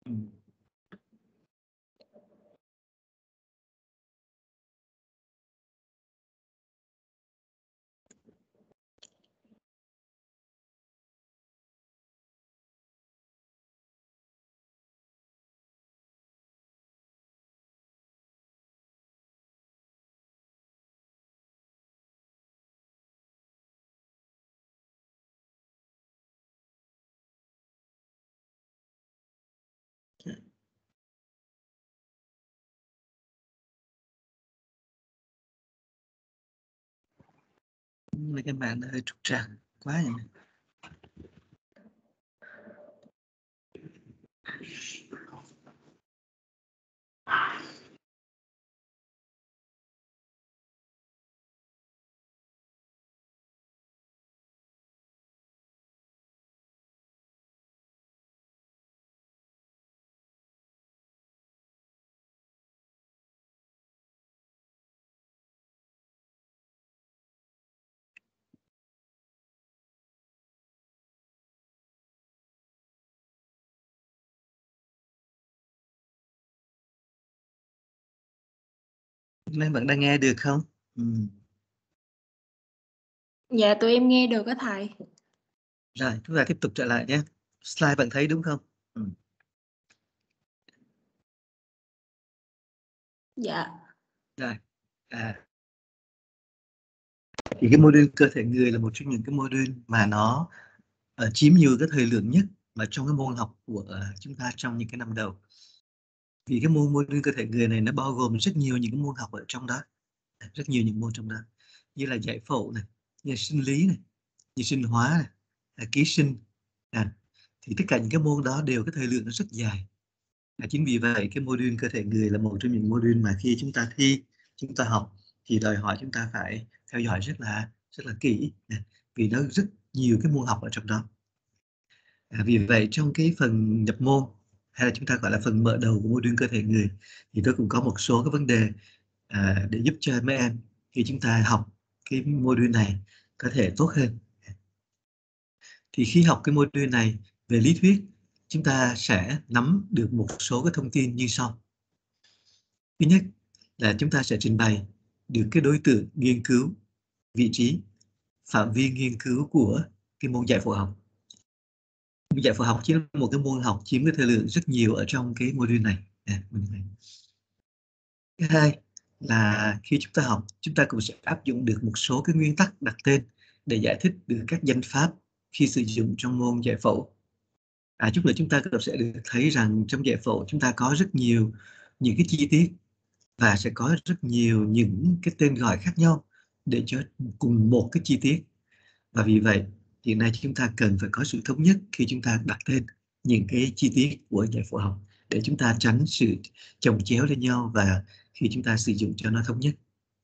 Ừ. Mấy cái bạn hơi trục trặc quá vậy. Mấy bạn đang nghe được không? Ừ. Dạ tụi em nghe được á thầy. Rồi, chúng ta tiếp tục trở lại nhé. Slide bạn thấy đúng không? Ừ. Dạ. Rồi. Thì cái module cơ thể người là một trong những cái module mà nó chiếm nhiều cái thời lượng nhất mà trong cái môn học của chúng ta trong những cái năm đầu. Vì cái module cơ thể người này nó bao gồm rất nhiều những cái môn học ở trong đó, rất nhiều những môn trong đó, như là giải phẫu này, như là sinh lý này, như sinh hóa này, ký sinh. Thì tất cả những cái môn đó đều cái thời lượng nó rất dài. Chính vì vậy cái module cơ thể người là một trong những module mà khi chúng ta thi, chúng ta học thì đòi hỏi chúng ta phải theo dõi rất là kỹ, vì nó rất nhiều cái môn học ở trong đó. Vì vậy trong cái phần nhập môn hay là chúng ta gọi là phần mở đầu của module cơ thể người thì tôi cũng có một số cái vấn đề để giúp cho mấy em khi chúng ta học cái module này có thể tốt hơn. Thì khi học cái module này về lý thuyết, chúng ta sẽ nắm được một số cái thông tin như sau. Thứ nhất là chúng ta sẽ trình bày được cái đối tượng nghiên cứu, vị trí, phạm vi nghiên cứu của cái môn giải phẫu học. Môn giải phẫu học chính là một cái môn học chiếm cái thời lượng rất nhiều ở trong cái module này. Thứ hai là khi chúng ta học, chúng ta cũng sẽ áp dụng được một số cái nguyên tắc đặt tên để giải thích được các danh pháp khi sử dụng trong môn giải phẫu. Chút nữa chúng ta cũng sẽ được thấy rằng trong giải phẫu chúng ta có rất nhiều những cái chi tiết và sẽ có rất nhiều những cái tên gọi khác nhau để cho cùng một cái chi tiết. Và vì vậy hiện nay chúng ta cần phải có sự thống nhất khi chúng ta đặt tên những cái chi tiết của giải phẫu học để chúng ta tránh sự chồng chéo lên nhau và khi chúng ta sử dụng cho nó thống nhất.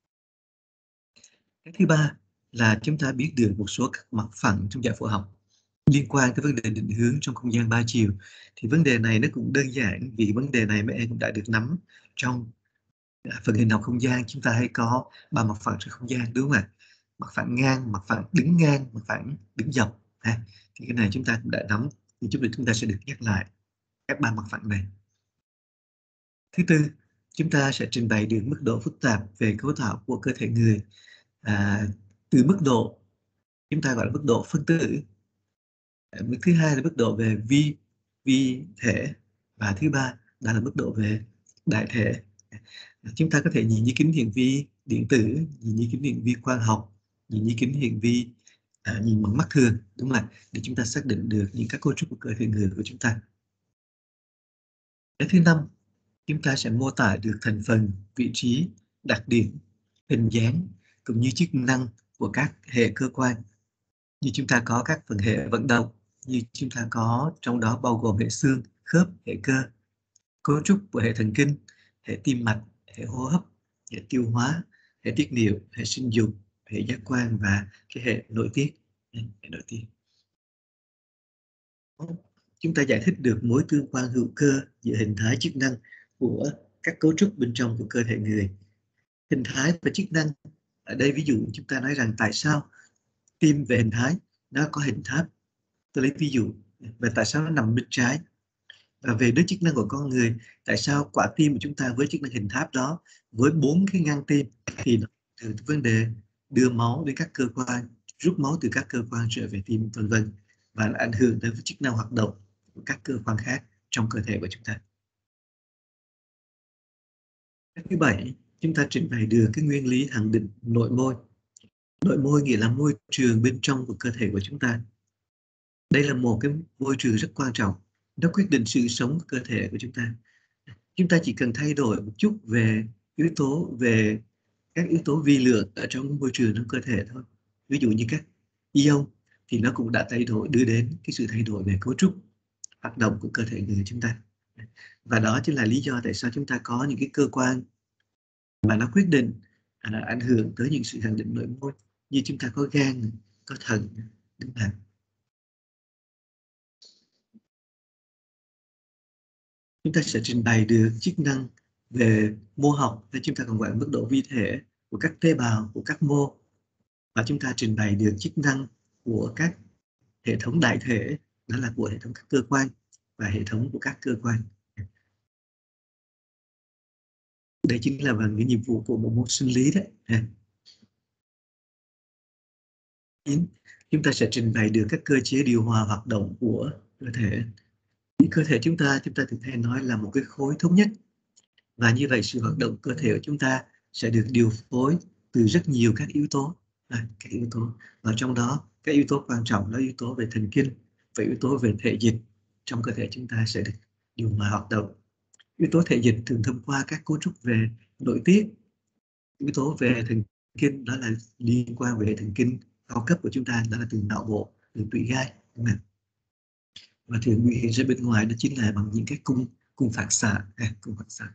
Cái thứ ba là chúng ta biết được một số các mặt phẳng trong giải phẫu học liên quan tới vấn đề định hướng trong không gian 3 chiều. Thì vấn đề này nó cũng đơn giản vì vấn đề này mấy em cũng đã được nắm trong phần hình học không gian. Chúng ta hay có 3 mặt phẳng trên không gian, đúng không ạ? Mặt phẳng ngang, mặt phẳng đứng ngang, mặt phẳng đứng dọc. Thì cái này chúng ta cũng đã nắm, thì chút nữa chúng ta sẽ được nhắc lại các 3 mặt phẳng này. Thứ tư, chúng ta sẽ trình bày được mức độ phức tạp về cấu tạo của cơ thể người, từ mức độ chúng ta gọi là mức độ phân tử, mức thứ hai là mức độ về vi thể, và thứ ba đó là mức độ về đại thể. Chúng ta có thể nhìn như kính hiển vi điện tử, nhìn như kính hiển vi quang học, nhìn như kính hiển vi nhìn bằng mắt thường, đúng không ạ? Để chúng ta xác định được những các cấu trúc của cơ thể người của chúng ta. Cái thứ năm, chúng ta sẽ mô tả được thành phần, vị trí, đặc điểm, hình dáng cũng như chức năng của các hệ cơ quan. Như chúng ta có các phần hệ vận động, như chúng ta có trong đó bao gồm hệ xương, khớp, hệ cơ, cấu trúc của hệ thần kinh, hệ tim mạch, hệ hô hấp, hệ tiêu hóa, hệ tiết niệu, hệ sinh dục, hệ giác quan và cái hệ nội tiết. Hệ nội tiết. Chúng ta giải thích được mối tương quan hữu cơ giữa hình thái chức năng của các cấu trúc bên trong của cơ thể người. Hình thái và chức năng, ở đây ví dụ chúng ta nói rằng tại sao tim về hình thái nó có hình tháp. Tôi lấy ví dụ, và tại sao nó nằm bên trái. Và về đới chức năng của con người, tại sao quả tim của chúng ta với chức năng hình tháp đó, với 4 cái ngăn tim, thì nó từ vấn đề đưa máu đến các cơ quan, rút máu từ các cơ quan trở về tim, vân vân, và ảnh hưởng đến chức năng hoạt động của các cơ quan khác trong cơ thể của chúng ta. Cách thứ 7, chúng ta trình bày được cái nguyên lý khẳng định nội môi. Nội môi nghĩa là môi trường bên trong của cơ thể của chúng ta. Đây là một cái môi trường rất quan trọng, nó quyết định sự sống của cơ thể của chúng ta. Chúng ta chỉ cần thay đổi một chút về các yếu tố vi lượng ở trong môi trường trong cơ thể thôi. Ví dụ như các ion thì nó cũng đã đưa đến cái sự thay đổi về cấu trúc hoạt động của cơ thể người chúng ta. Và đó chính là lý do tại sao chúng ta có những cái cơ quan mà nó quyết định ảnh hưởng tới những sự khẳng định nội môi, như chúng ta có gan, có thận, đúng không? Chúng ta sẽ trình bày được chức năng về mô học, hay chúng ta còn gọi mức độ vi thể của các tế bào, của các mô, và chúng ta trình bày được chức năng của các hệ thống đại thể, đó là của hệ thống các cơ quan và hệ thống của các cơ quan. Đây chính là cái nhiệm vụ của một môn sinh lý đấy. Chúng ta sẽ trình bày được các cơ chế điều hòa hoạt động của cơ thể. Cơ thể chúng ta thường hay nói là một cái khối thống nhất, và như vậy sự hoạt động cơ thể của chúng ta sẽ được điều phối từ rất nhiều các yếu tố. Các yếu tố, và trong đó các yếu tố quan trọng là yếu tố về thần kinh và yếu tố về thể dịch trong cơ thể chúng ta sẽ được điều hòa hoạt động. Yếu tố thể dịch thường thông qua các cấu trúc về nội tiết. Yếu tố về thần kinh đó là liên quan về hệ thần kinh cao cấp của chúng ta, đó là từ não bộ, từ tụy gai, và thường biểu hiện ra bên ngoài đó chính là bằng những cái cung phản xạ. Cung phản xạ.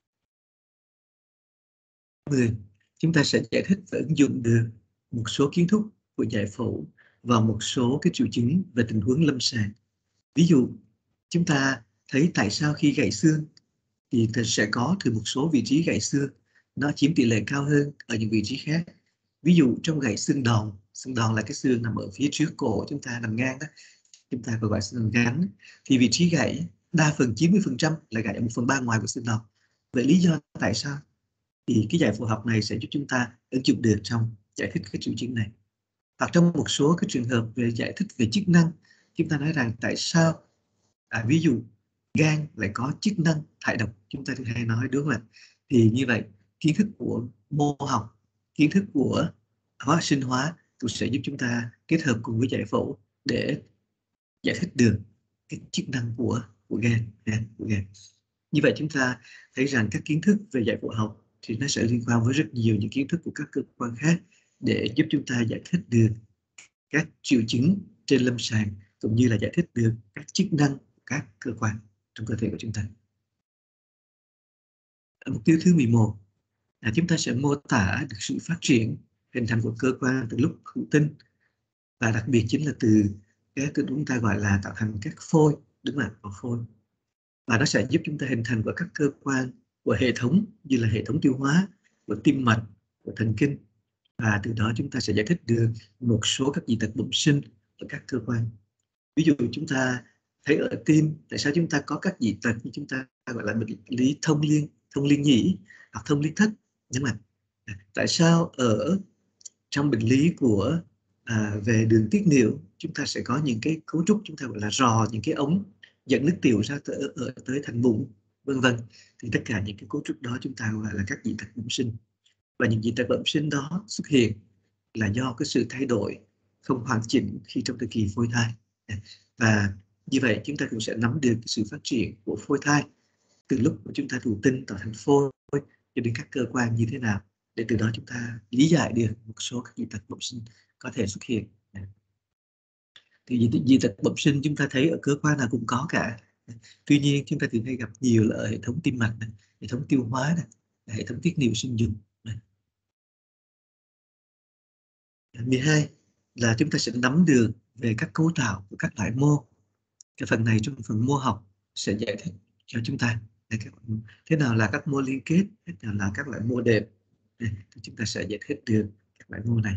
10. Chúng ta sẽ giải thích và ứng dụng được một số kiến thức của giải phẫu và một số cái triệu chứng về tình huống lâm sàng. Ví dụ, chúng ta thấy tại sao khi gãy xương thì sẽ có từ một số vị trí gãy xương nó chiếm tỷ lệ cao hơn ở những vị trí khác. Ví dụ trong gãy xương đòn là cái xương nằm ở phía trước cổ chúng ta, nằm ngang đó, chúng ta gọi xương gắn, thì vị trí gãy đa phần 90% là gãy ở 1/3 ngoài của xương đòn. Vậy lý do tại sao? Thì cái giải phẫu học này sẽ giúp chúng ta ứng dụng được trong giải thích cái triệu chứng này. Hoặc trong một số cái trường hợp về giải thích về chức năng, chúng ta nói rằng tại sao ví dụ gan lại có chức năng thải độc, chúng ta thường hay nói, đúng không ạ? Thì như vậy kiến thức của mô học, kiến thức của sinh hóa cũng sẽ giúp chúng ta kết hợp cùng với giải phẫu để giải thích được cái chức năng của gan. Như vậy chúng ta thấy rằng các kiến thức về giải phẫu học thì nó sẽ liên quan với rất nhiều những kiến thức của các cơ quan khác để giúp chúng ta giải thích được các triệu chứng trên lâm sàng, cũng như là giải thích được các chức năng của các cơ quan trong cơ thể của chúng ta. Mục tiêu thứ 11 là chúng ta sẽ mô tả được sự phát triển hình thành của cơ quan từ lúc thụ tinh, và đặc biệt chính là từ cái chúng ta gọi là tạo thành các phôi, đúng không? Phôi, và nó sẽ giúp chúng ta hình thành của các cơ quan của hệ thống như là hệ thống tiêu hóa, của tim mạch, của thần kinh, và từ đó chúng ta sẽ giải thích được một số các dị tật bẩm sinh ở các cơ quan. Ví dụ chúng ta thấy ở tim, tại sao chúng ta có các dị tật như chúng ta gọi là bệnh lý thông liên nhĩ hoặc thông liên thất, nhưng mà tại sao ở trong bệnh lý của về đường tiết niệu chúng ta sẽ có những cái cấu trúc chúng ta gọi là rò, những cái ống dẫn nước tiểu ra tới thành bụng, vân vân. Thì tất cả những cái cấu trúc đó chúng ta gọi là các dị tật bẩm sinh, và những dị tật bẩm sinh đó xuất hiện là do cái sự thay đổi không hoàn chỉnh khi trong thời kỳ phôi thai. Và như vậy chúng ta cũng sẽ nắm được sự phát triển của phôi thai từ lúc mà chúng ta thụ tinh tạo thành phôi cho đến các cơ quan như thế nào, để từ đó chúng ta lý giải được một số các dị tật bẩm sinh có thể xuất hiện. Thì dị tật bẩm sinh chúng ta thấy ở cơ quan nào cũng có cả. Tuy nhiên chúng ta thường hay gặp nhiều là ở hệ thống tim mạch này, hệ thống tiêu hóa này, hệ thống tiết niệu sinh dục này. 12 là chúng ta sẽ nắm được về các cấu tạo của các loại mô. Cái phần này trong phần mô học sẽ giải thích cho chúng ta thế nào là các mô liên kết, thế nào là các loại mô đệm, thì chúng ta sẽ giải thích được các loại mô này.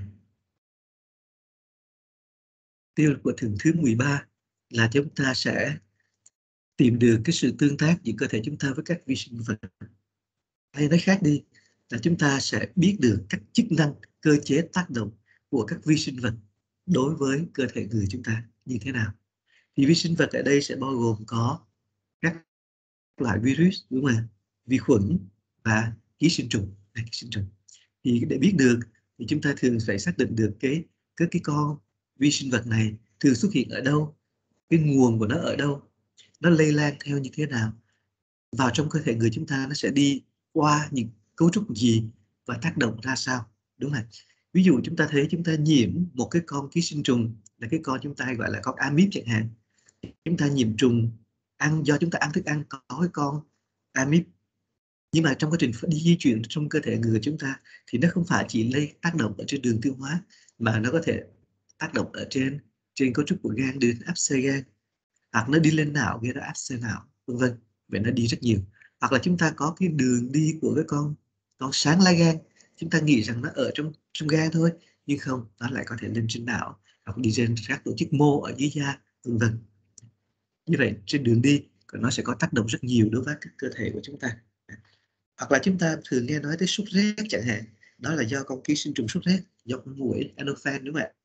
Tiêu của thường thứ 13 là chúng ta sẽ tìm được cái sự tương tác giữa cơ thể chúng ta với các vi sinh vật. Hay nói khác đi là chúng ta sẽ biết được các chức năng, cơ chế tác động của các vi sinh vật đối với cơ thể người chúng ta như thế nào. Thì vi sinh vật ở đây sẽ bao gồm có các loại virus, đúng không ạ? Vi khuẩn và ký sinh trùng. Thì để biết được thì chúng ta thường phải xác định được cái con vi sinh vật này thường xuất hiện ở đâu, cái nguồn của nó ở đâu, nó lây lan theo như thế nào, vào trong cơ thể người chúng ta nó sẽ đi qua những cấu trúc gì và tác động ra sao, đúng không? Ví dụ chúng ta thấy chúng ta nhiễm một cái con ký sinh trùng, là cái con chúng ta hay gọi là con amip chẳng hạn. Chúng ta nhiễm trùng do chúng ta ăn thức ăn có cái con amip, nhưng mà trong quá trình đi di chuyển trong cơ thể người chúng ta thì nó không phải chỉ tác động ở trên đường tiêu hóa, mà nó có thể tác động ở trên cấu trúc của gan, đưa đến áp xe gan, hoặc nó đi lên não gây ra áp xe não, vân vân. Vậy nó đi rất nhiều. Hoặc là chúng ta có cái đường đi của cái con sáng lá gan, chúng ta nghĩ rằng nó ở trong gan thôi, nhưng không, nó lại có thể lên trên não hoặc đi trên các tổ chức mô ở dưới da, vân vân. Như vậy trên đường đi nó sẽ có tác động rất nhiều đối với các cơ thể của chúng ta. Hoặc là chúng ta thường nghe nói tới sốt rét chẳng hạn, đó là do con ký sinh trùng sốt rét, do con muỗi Anopheles, đúng không ạ?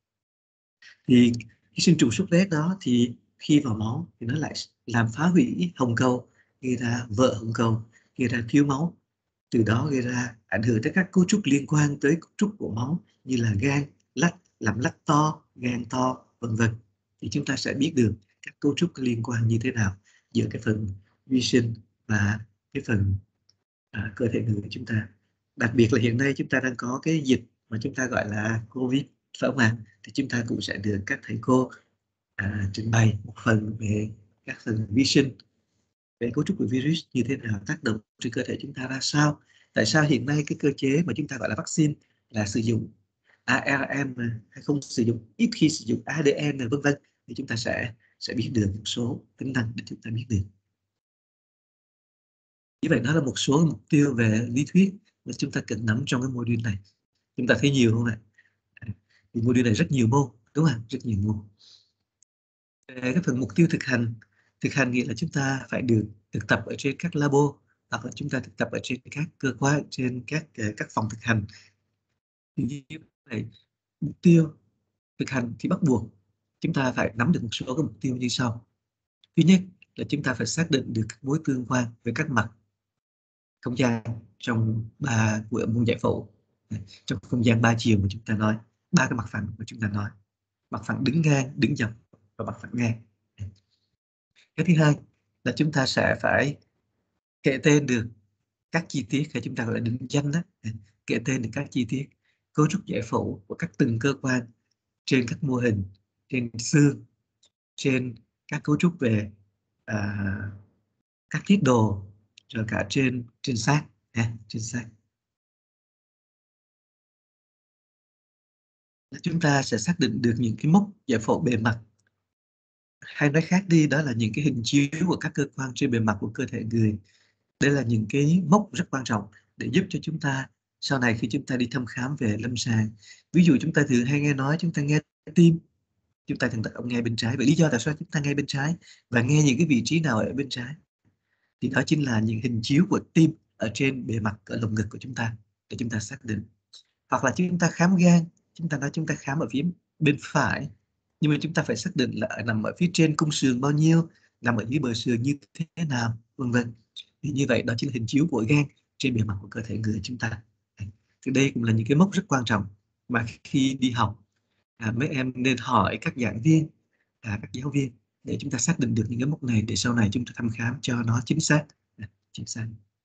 Thì ký sinh trùng sốt rét đó thì khi vào máu thì nó lại làm phá hủy hồng cầu, gây ra vỡ hồng cầu, gây ra thiếu máu, từ đó gây ra ảnh hưởng tới các cấu trúc liên quan tới cấu trúc của máu như là gan, lách, làm lách to, gan to, vân vân. Thì chúng ta sẽ biết được các cấu trúc liên quan như thế nào giữa cái phần vi sinh và cái phần cơ thể người của chúng ta. Đặc biệt là hiện nay chúng ta đang có cái dịch mà chúng ta gọi là Covid, phải không ạ? Thì chúng ta cũng sẽ được các thầy cô trình bày một phần về các phần vi sinh, về cấu trúc của virus như thế nào, tác động trên cơ thể chúng ta ra sao. Tại sao hiện nay cái cơ chế mà chúng ta gọi là vaccine là sử dụng ARN hay không sử dụng, ít khi sử dụng ADN, vân vân, thì chúng ta sẽ biết được một số tính năng để chúng ta biết được. Như vậy đó là một số mục tiêu về lý thuyết mà chúng ta cần nắm trong cái module này. Chúng ta thấy nhiều không ạ? Thì module này rất nhiều môn, đúng không? Rất nhiều môn. Về cái phần mục tiêu thực hành nghĩa là chúng ta phải được thực tập ở trên các labo, hoặc là chúng ta thực tập ở trên các cơ quan, trên các phòng thực hành. Thì như vậy, mục tiêu thực hành thì bắt buộc chúng ta phải nắm được một số các mục tiêu như sau. Thứ nhất là chúng ta phải xác định được các mối tương quan với các mặt không gian trong của môn giải phẫu, trong không gian 3 chiều mà chúng ta nói, 3 cái mặt phẳng mà chúng ta nói: mặt phẳng đứng ngang, đứng dọc và mặt phẳng ngang. Cái thứ hai là chúng ta sẽ phải kể tên được các chi tiết, hay chúng ta gọi là định danh đó, kể tên được các chi tiết cấu trúc giải phẫu của các từng cơ quan trên các mô hình, trên xương, trên các cấu trúc về các tiết đồ, rồi cả trên xác, trên xác. Chúng ta sẽ xác định được những cái mốc giải phẫu bề mặt, hay nói khác đi đó là những cái hình chiếu của các cơ quan trên bề mặt của cơ thể người. Đây là những cái mốc rất quan trọng để giúp cho chúng ta sau này khi chúng ta đi thăm khám về lâm sàng. Ví dụ chúng ta thường hay nghe nói chúng ta nghe tim, chúng ta thường nghe bên trái. Vậy lý do tại sao chúng ta nghe bên trái và nghe những cái vị trí nào ở bên trái? Thì đó chính là những hình chiếu của tim ở trên bề mặt ở lồng ngực của chúng ta để chúng ta xác định. Hoặc là chúng ta khám gan, chúng ta nói chúng ta khám ở phía bên phải, nhưng mà chúng ta phải xác định là nằm ở phía trên cung sườn bao nhiêu, nằm ở dưới bờ sườn như thế nào, vân vân. Thì như vậy đó chính là hình chiếu của gan trên bề mặt của cơ thể người chúng ta. Thì đây cũng là những cái mốc rất quan trọng mà khi đi học mấy em nên hỏi các giảng viên, các giáo viên để chúng ta xác định được những cái mốc này để sau này chúng ta thăm khám cho nó chính xác. Chính xác.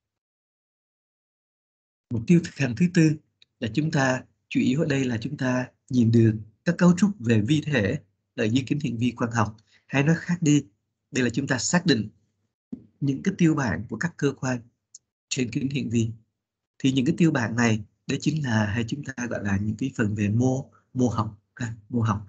Mục tiêu thực hành thứ tư là chúng ta chủ yếu ở đây là chúng ta nhìn được các cấu trúc về vi thể ở dưới kính hiển vi quang học, hay nói khác đi, đây là chúng ta xác định những cái tiêu bản của các cơ quan trên kính hiển vi. Thì những cái tiêu bản này đấy chính là hay chúng ta gọi là những cái phần về mô học, mô học.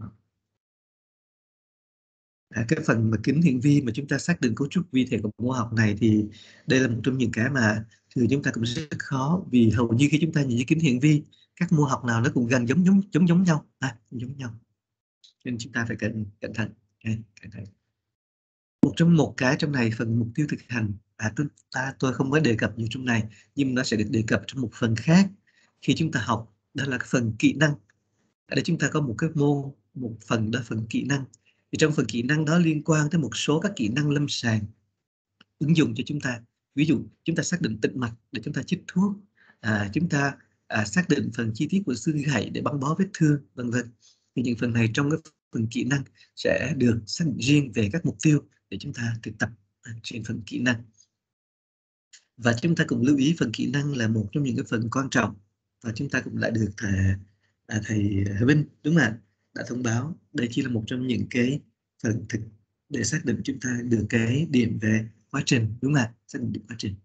Cái phần mà kính hiển vi mà chúng ta xác định cấu trúc vi thể của mô học này thì đây là một trong những cái mà thường chúng ta cũng rất khó, vì hầu như khi chúng ta nhìn thấy kính hiển vi, các mô học nào nó cũng gần giống nhau, giống nhau, nên chúng ta phải cẩn thận. một cái trong này, phần mục tiêu thực hành, tôi không có đề cập nhiều trong này, nhưng nó sẽ được đề cập trong một phần khác khi chúng ta học, đó là cái phần kỹ năng. Ở đây chúng ta có một cái môn, một phần đó phần kỹ năng. Thì trong phần kỹ năng đó liên quan tới một số các kỹ năng lâm sàng ứng dụng cho chúng ta. Ví dụ chúng ta xác định tĩnh mạch để chúng ta chích thuốc, chúng ta xác định phần chi tiết của xương gãy để băng bó vết thương, vân vân. Thì những phần này trong cái phần kỹ năng sẽ được xác định riêng về các mục tiêu để chúng ta thực tập trên phần kỹ năng. Và chúng ta cũng lưu ý phần kỹ năng là một trong những cái phần quan trọng, và chúng ta cũng đã được thầy Vinh, đúng không ạ, đã thông báo đây chỉ là một trong những cái phần thực để xác định chúng ta được cái điểm về quá trình, đúng không ạ, xác định được quá trình.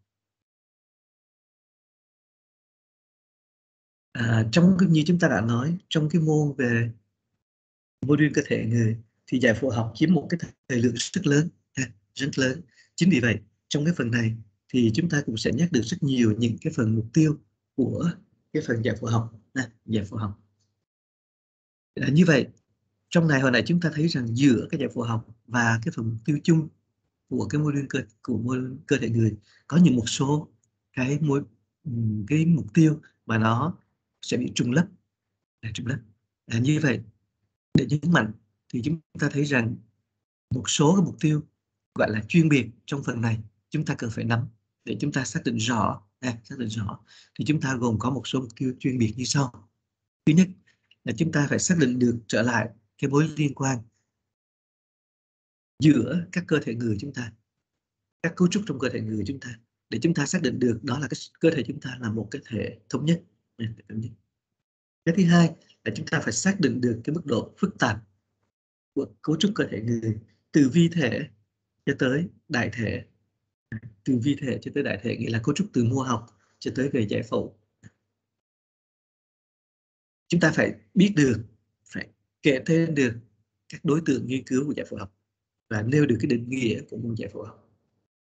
Trong như chúng ta đã nói, trong cái môn về module cơ thể người thì giải phẫu học chiếm một cái thời lượng rất lớn, rất lớn. Chính vì vậy trong cái phần này thì chúng ta cũng sẽ nhắc được rất nhiều những cái phần mục tiêu của cái phần giải phẫu học, giải phẫu học. Như vậy trong này hồi nãy chúng ta thấy rằng giữa cái giải phẫu học và cái phần mục tiêu chung của cái môn cơ thể người có những một số cái mục tiêu mà nó sẽ bị trùng lắp. Như vậy để nhấn mạnh thì chúng ta thấy rằng một số cái mục tiêu gọi là chuyên biệt trong phần này chúng ta cần phải nắm để chúng ta xác định rõ. Thì chúng ta gồm có một số mục tiêu chuyên biệt như sau. Thứ nhất là chúng ta phải xác định được trở lại cái mối liên quan giữa các cơ thể người chúng ta, các cấu trúc trong cơ thể người chúng ta, để chúng ta xác định được đó là cái cơ thể chúng ta là một cái thể thống nhất. Cái thứ hai là chúng ta phải xác định được cái mức độ phức tạp của cấu trúc cơ thể người, từ vi thể cho tới đại thể. Từ vi thể cho tới đại thể nghĩa là cấu trúc từ mô học cho tới về giải phẫu. Chúng ta phải biết được, phải kể tên được các đối tượng nghiên cứu của giải phẫu học và nêu được cái định nghĩa của môn giải phẫu học.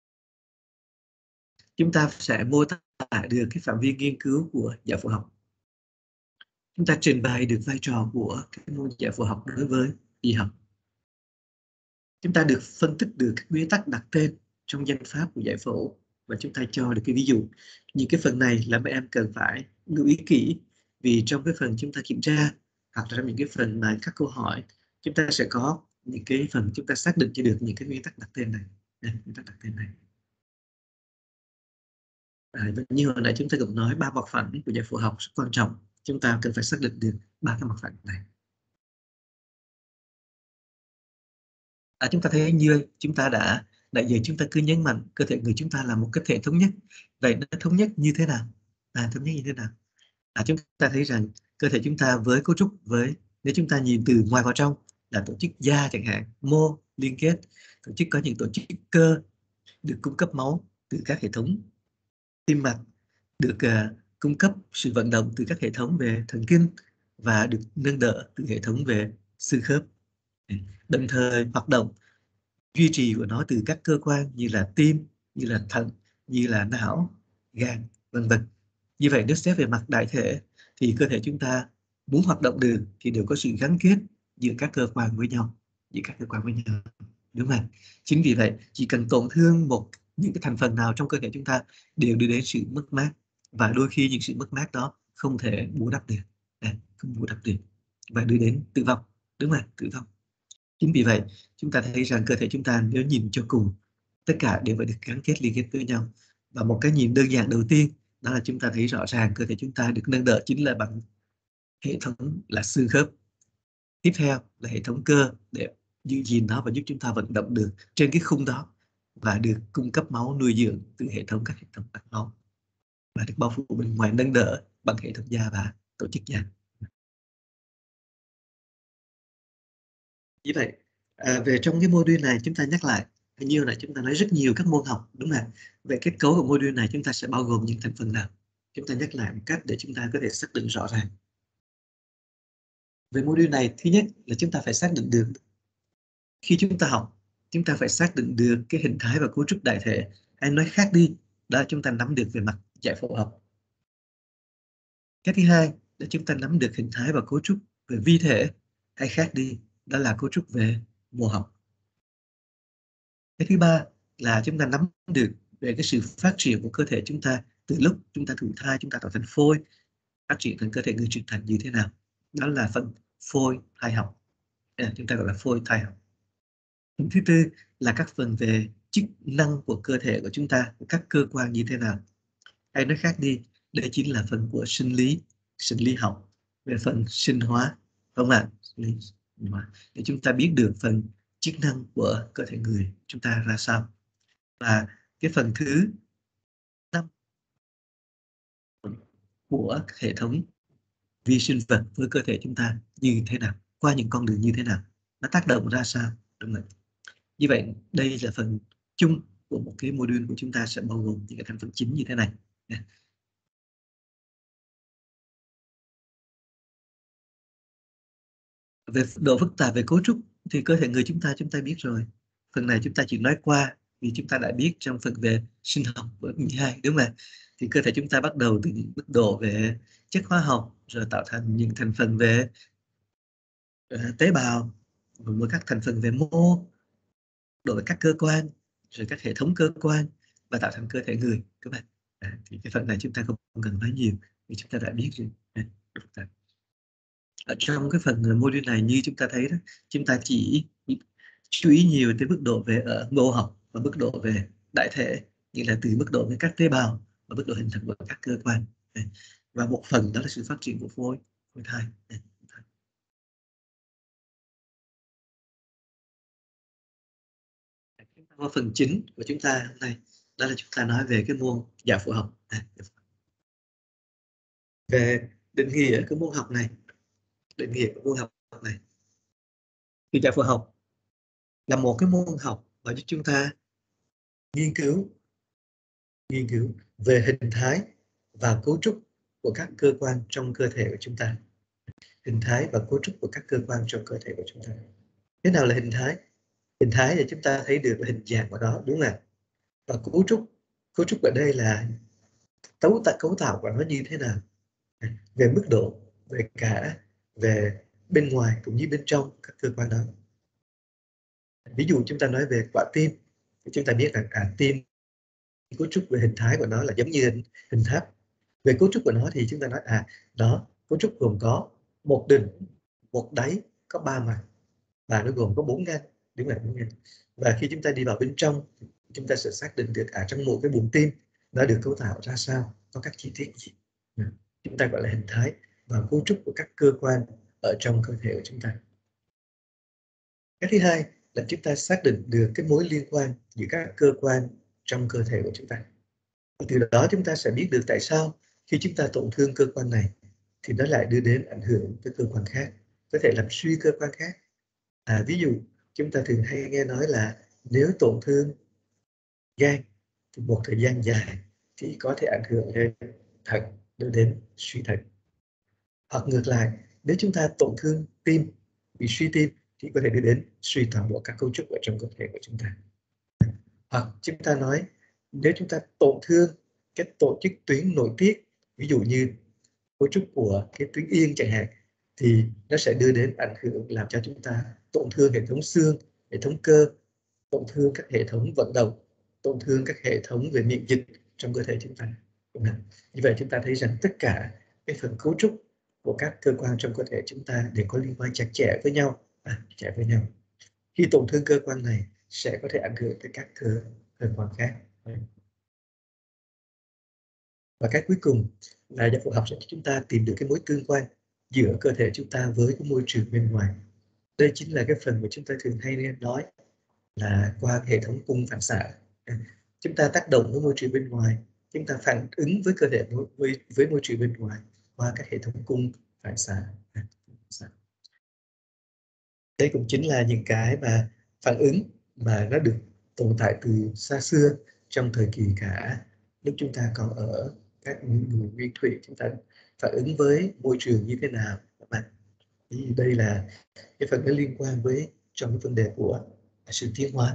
Chúng ta sẽ mô tả được cái phạm vi nghiên cứu của giải phẫu học. Chúng ta trình bày được vai trò của cái môn giải phẫu học đối với y học. Chúng ta được phân tích được các nguyên tắc đặt tên trong danh pháp của giải phẫu và chúng ta cho được cái ví dụ. Những cái phần này là mấy em cần phải lưu ý kỹ, vì trong cái phần chúng ta kiểm tra hoặc là trong những cái phần mà các câu hỏi chúng ta sẽ có những cái phần chúng ta xác định cho được những cái nguyên tắc đặt tên này. Nguyên tắc đặt tên này. Như hồi nãy chúng ta cũng nói 3 mặt phẳng của giải phẫu học rất quan trọng, chúng ta cần phải xác định được 3 cái mặt phẳng này. Chúng ta thấy như chúng ta đã nãy giờ chúng ta cứ nhấn mạnh cơ thể người chúng ta là một cái thể thống nhất. Vậy nó thống nhất như thế nào? Thống nhất như thế nào? Chúng ta thấy rằng cơ thể chúng ta với cấu trúc, nếu chúng ta nhìn từ ngoài vào trong là tổ chức da chẳng hạn, mô liên kết, tổ chức có những tổ chức cơ được cung cấp máu từ các hệ thống tim mạch, được cung cấp sự vận động từ các hệ thống về thần kinh và được nâng đỡ từ hệ thống về xương khớp. Đồng thời hoạt động duy trì của nó từ các cơ quan như là tim, như là thận, như là não, gan, vân vân. Như vậy nếu xét về mặt đại thể thì cơ thể chúng ta muốn hoạt động được thì đều có sự gắn kết giữa các cơ quan với nhau, đúng không? Chính vì vậy chỉ cần tổn thương những cái thành phần nào trong cơ thể chúng ta đều đưa đến sự mất mát, và đôi khi những sự mất mát đó không thể bù đắp được, và đưa đến tử vong, đúng không? Tử vong. Chính vì vậy chúng ta thấy rằng cơ thể chúng ta nếu nhìn cho cùng tất cả đều phải được gắn kết, liên kết với nhau. Và một cái nhìn đơn giản đầu tiên đó là chúng ta thấy rõ ràng cơ thể chúng ta được nâng đỡ chính là bằng hệ thống là xương khớp. Tiếp theo là hệ thống cơ để giữ gìn nó và giúp chúng ta vận động được trên cái khung đó, và được cung cấp máu nuôi dưỡng từ các hệ thống mạch máu, và được bao phủ bên ngoài nâng đỡ bằng hệ thống da và tổ chức da. Như vậy về trong cái module này chúng ta nhắc lại, hình như là chúng ta nói rất nhiều các môn học, đúng không? Về kết cấu của module này chúng ta sẽ bao gồm những thành phần nào? Chúng ta nhắc lại một cách để chúng ta có thể xác định rõ ràng. Về module này, thứ nhất là chúng ta phải xác định được, khi chúng ta học, chúng ta phải xác định được cái hình thái và cấu trúc đại thể, hay nói khác đi, đó là chúng ta nắm được về mặt giải phẫu học. Cái thứ hai là chúng ta nắm được hình thái và cấu trúc về vi thể, hay khác đi, đó là cấu trúc về mô học. Cái thứ ba là chúng ta nắm được về cái sự phát triển của cơ thể chúng ta từ lúc chúng ta thụ thai, chúng ta tạo thành phôi, phát triển thành cơ thể người trưởng thành như thế nào. Đó là phần phôi thai học, chúng ta gọi là phôi thai học. Phần thứ tư là các phần về chức năng của cơ thể của chúng ta, các cơ quan như thế nào. Hay nói khác đi, đây chính là phần của sinh lý học, về phần sinh hóa, không ạ? Để chúng ta biết được phần chức năng của cơ thể người chúng ta ra sao. Và cái phần thứ 5 của hệ thống vi sinh vật với cơ thể chúng ta như thế nào, qua những con đường như thế nào, nó tác động ra sao, đúng không? Như vậy đây là phần chung của một cái module của chúng ta, sẽ bao gồm những cái thành phần chính như thế này. Về độ phức tạp về cấu trúc thì cơ thể người chúng ta biết rồi. Phần này chúng ta chỉ nói qua vì chúng ta đã biết trong phần về sinh học của 12, đúng không ạ? Thì cơ thể chúng ta bắt đầu từ những mức độ về chất hóa học, rồi tạo thành những thành phần về tế bào, rồi các thành phần về mô, đối các cơ quan, rồi các hệ thống cơ quan, và tạo thành cơ thể người các bạn. Thì cái phần này chúng ta không cần nói nhiều vì chúng ta đã biết rồi. Ở trong cái phần module này như chúng ta thấy đó, chúng ta chỉ chú ý nhiều tới mức độ về ở mô học và mức độ về đại thể, như là từ mức độ về các tế bào và mức độ hình thành của các cơ quan, và một phần đó là sự phát triển của phôi thai. Và phần chính của chúng ta hôm nay đó là chúng ta nói về cái môn dạ phẫu học. Về định nghĩa cái môn học này, định nghĩa của môn học này thì dạ phẫu học là một cái môn học mà giúp chúng ta nghiên cứu về hình thái và cấu trúc của các cơ quan trong cơ thể của chúng ta. Hình thái và cấu trúc của các cơ quan trong cơ thể của chúng ta. Thế nào là hình thái? Hình thái thì chúng ta thấy được là hình dạng của nó, đúng không ạ? Và cấu trúc ở đây là cấu tạo của nó như thế nào, về mức độ, về bên ngoài cũng như bên trong các cơ quan đó. Ví dụ chúng ta nói về quả tim thì chúng ta biết rằng tim, cấu trúc về hình thái của nó là giống như hình tháp. Về cấu trúc của nó thì chúng ta nói đó, cấu trúc gồm có một đỉnh, một đáy, có 3 mặt, và nó gồm có 4 ngăn, đúng là 4 ngăn. Và khi chúng ta đi vào bên trong, chúng ta sẽ xác định được trong một cái buồng tim nó được cấu tạo ra sao, có các chi tiết gì. Chúng ta gọi là hình thái và cấu trúc của các cơ quan ở trong cơ thể của chúng ta. Cái thứ hai là chúng ta xác định được cái mối liên quan giữa các cơ quan trong cơ thể của chúng ta. Từ đó chúng ta sẽ biết được tại sao khi chúng ta tổn thương cơ quan này thì nó lại đưa đến ảnh hưởng tới cơ quan khác, có thể làm suy cơ quan khác. Ví dụ chúng ta thường hay nghe nói là nếu tổn thương gan thì một thời gian dài thì có thể ảnh hưởng đến thận, đưa đến suy thận. Hoặc ngược lại, nếu chúng ta tổn thương tim, bị suy tim thì có thể đưa đến suy toàn bộ các cấu trúc ở trong cơ thể của chúng ta. Hoặc chúng ta nói nếu chúng ta tổn thương cái tổ chức tuyến nội tiết, ví dụ như cấu trúc của cái tuyến yên chẳng hạn, thì nó sẽ đưa đến ảnh hưởng làm cho chúng ta tổn thương hệ thống xương, hệ thống cơ, tổn thương các hệ thống vận động, tổn thương các hệ thống về miễn dịch trong cơ thể chúng ta. Như vậy chúng ta thấy rằng tất cả cái phần cấu trúc của các cơ quan trong cơ thể chúng ta đều có liên quan chặt chẽ với nhau. Khi tổn thương cơ quan này sẽ có thể ảnh hưởng tới các cơ quan khác. Và cái cuối cùng là dạ phẫu học sẽ cho chúng ta tìm được cái mối tương quan giữa cơ thể chúng ta với cái môi trường bên ngoài. Đây chính là cái phần mà chúng ta thường hay nói là qua hệ thống cung phản xạ. Chúng ta tác động với môi trường bên ngoài, chúng ta phản ứng với cơ thể với môi trường bên ngoài qua các hệ thống cung phản xạ. Đây cũng chính là những cái mà phản ứng mà nó được tồn tại từ xa xưa, trong thời kỳ cả lúc chúng ta còn ở các người nguyên thủy, chúng ta phản ứng với môi trường như thế nào các bạn. Thì đây là cái phần nó liên quan với trong cái vấn đề của sự tiến hóa.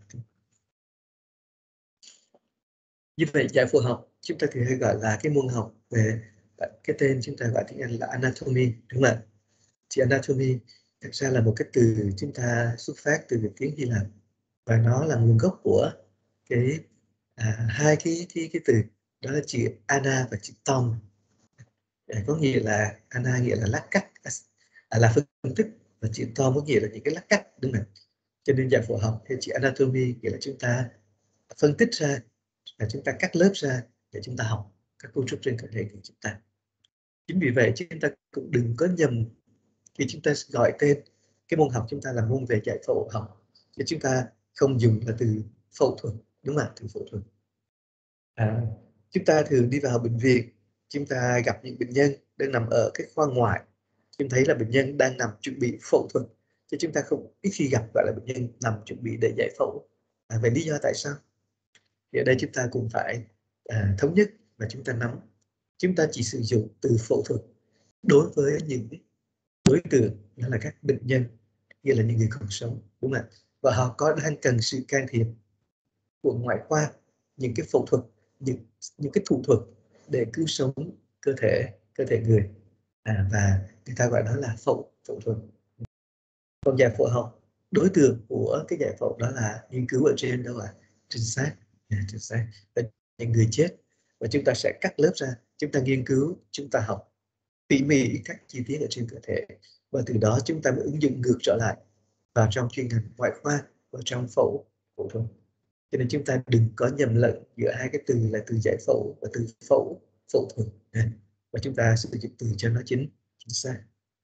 Như vậy dạ phẫu học chúng ta thường hay gọi là cái môn học về cái tên chúng ta gọi tiếng Anh là anatomy, đúng không ạ? Thì anatomy thực ra là một cái từ chúng ta xuất phát từ tiếng Hy Lạp, và nó là nguồn gốc của cái hai cái từ, đó là chữ ana và chữ tom. Có nghĩa là ana nghĩa là lát cắt, là phân tích, và chữ tom có nghĩa là những cái lát cắt, đúng không? Cho nên giải phẫu học theo chữ anatomy nghĩa là chúng ta phân tích ra, là chúng ta cắt lớp ra để chúng ta học các cấu trúc trên cơ thể của chúng ta. Chính vì vậy chúng ta cũng đừng có nhầm khi chúng ta gọi tên cái môn học chúng ta là môn về giải phẫu học, chứ chúng ta không dùng là từ phẫu thuật, đúng không ạ? Từ phẫu thuật. Chúng ta thường đi vào bệnh viện, chúng ta gặp những bệnh nhân đang nằm ở cái khoa ngoại, chúng thấy là bệnh nhân đang nằm chuẩn bị phẫu thuật, chứ chúng ta không ít khi gặp gọi là bệnh nhân nằm chuẩn bị để giải phẫu. Vậy lý do tại sao? Thì ở đây chúng ta cũng phải thống nhất và chúng ta nắm. Chúng ta chỉ sử dụng từ phẫu thuật đối với những đối tượng đó là các bệnh nhân, như là những người còn sống, đúng không ạ? Và họ có đang cần sự can thiệp của ngoại khoa, những cái phẫu thuật, những cái thủ thuật để cứu sống cơ thể người, và người ta gọi đó là phẫu thuật. Còn giải phẫu học, đối tượng của cái giải phẫu đó là nghiên cứu ở trên đâu là trên xác, là những người chết, và chúng ta sẽ cắt lớp ra, chúng ta nghiên cứu, chúng ta học tỉ mỉ các chi tiết ở trên cơ thể, và từ đó chúng ta mới ứng dụng ngược trở lại vào trong chuyên ngành ngoại khoa và trong phẫu thuật. Cho nên chúng ta đừng có nhầm lẫn giữa hai cái từ là từ giải phẫu và từ phẫu thuật, và chúng ta sử dụng từ cho nó chính xác.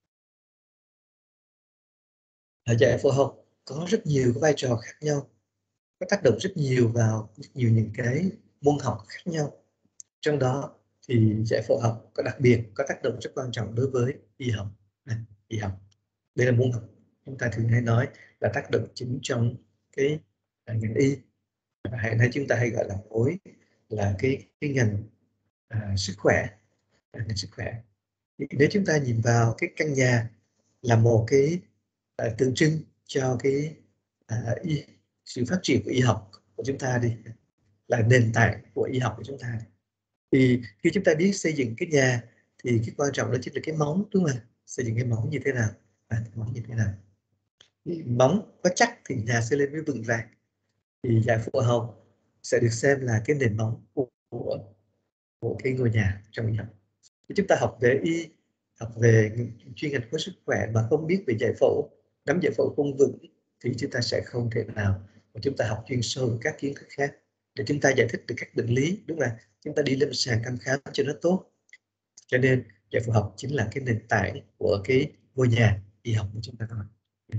Giải phẫu học có rất nhiều vai trò khác nhau, có tác động rất nhiều vào rất nhiều những cái môn học khác nhau. Trong đó thì giải phẫu học có đặc biệt có tác động rất quan trọng đối với y học. Y học đây là môn học chúng ta thường hay nói là tác động chính trong cái ngành y, và hiện nay chúng ta hay gọi là mối là cái ngành sức khỏe, ngành sức khỏe. Thì nếu chúng ta nhìn vào cái căn nhà là một cái tượng trưng cho cái sự phát triển của y học của chúng ta đi, là nền tảng của y học của chúng ta. Thì khi chúng ta biết xây dựng cái nhà thì cái quan trọng đó chính là cái móng, đúng không? Xây dựng cái móng như thế nào, móng như thế nào, thì móng có chắc thì nhà sẽ lên với vững vàng. Thì giải phẫu học sẽ được xem là cái nền móng của cái ngôi nhà trong y học. Khi chúng ta học về y, học về chuyên ngành của sức khỏe mà không biết về giải phẫu, nắm giải phẫu không vững, thì chúng ta sẽ không thể nào mà chúng ta học chuyên sâu các kiến thức khác để chúng ta giải thích được các bệnh lý, đúng là chúng ta đi lâm sàng thăm khám cho nó tốt. Cho nên giải phẫu học chính là cái nền tảng của cái ngôi nhà y học của chúng ta thôi.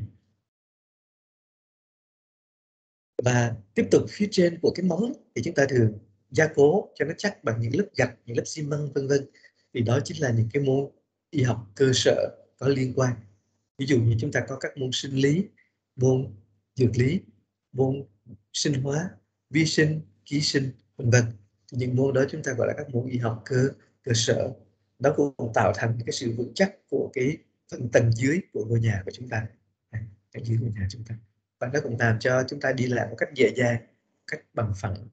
Và tiếp tục phía trên của cái móng thì chúng ta thường gia cố cho nó chắc bằng những lớp gạch, những lớp xi măng, vân vân. Thì đó chính là những cái môn y học cơ sở có liên quan. Ví dụ như chúng ta có các môn sinh lý, môn dược lý, môn sinh hóa, vi sinh, ký sinh, vân vân. Những môn đó chúng ta gọi là các môn y học cơ sở. Nó cũng tạo thành cái sự vững chắc của cái phần tầng dưới của ngôi nhà của chúng ta, tầng dưới ngôi nhà chúng ta, và nó cũng làm cho chúng ta đi lại một cách dễ dàng, cách bằng phẳng.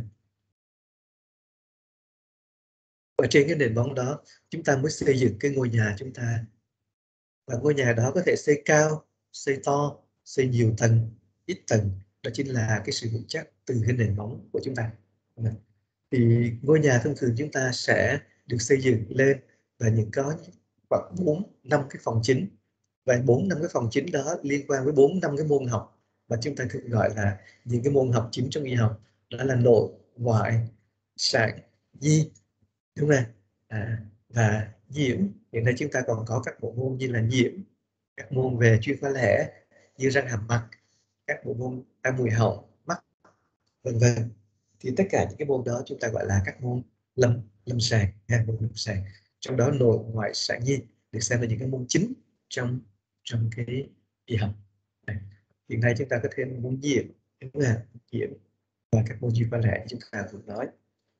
Ở trên cái nền móng đó chúng ta mới xây dựng cái ngôi nhà chúng ta, và ngôi nhà đó có thể xây cao, xây to, xây nhiều tầng, ít tầng. Đó chính là cái sự vững chắc từ cái nền móng của chúng ta. Thì ngôi nhà thông thường chúng ta sẽ được xây dựng lên và có khoảng 4-5 cái phòng chính, và 4-5 cái phòng chính đó liên quan với 4-5 cái môn học mà chúng ta thường gọi là những cái môn học chính trong y học, đó là nội, ngoại, sản, nhi, đúng không? Và nhiễm. Hiện nay chúng ta còn có các bộ môn như là nhiễm, các môn về chuyên khoa lẻ như răng hàm mặt, các bộ môn tai mũi họng, mắt, vân vân. Thì tất cả những cái môn đó chúng ta gọi là các môn lâm sàng, môn lâm sàng. Trong đó nội, ngoại, sản, nhi được xem là những cái môn chính trong cái y học. Hiện nay chúng ta có thêm môn nhiễm, đúng không? Nhiễm và các môn chuyên khoa lẻ chúng ta vừa nói.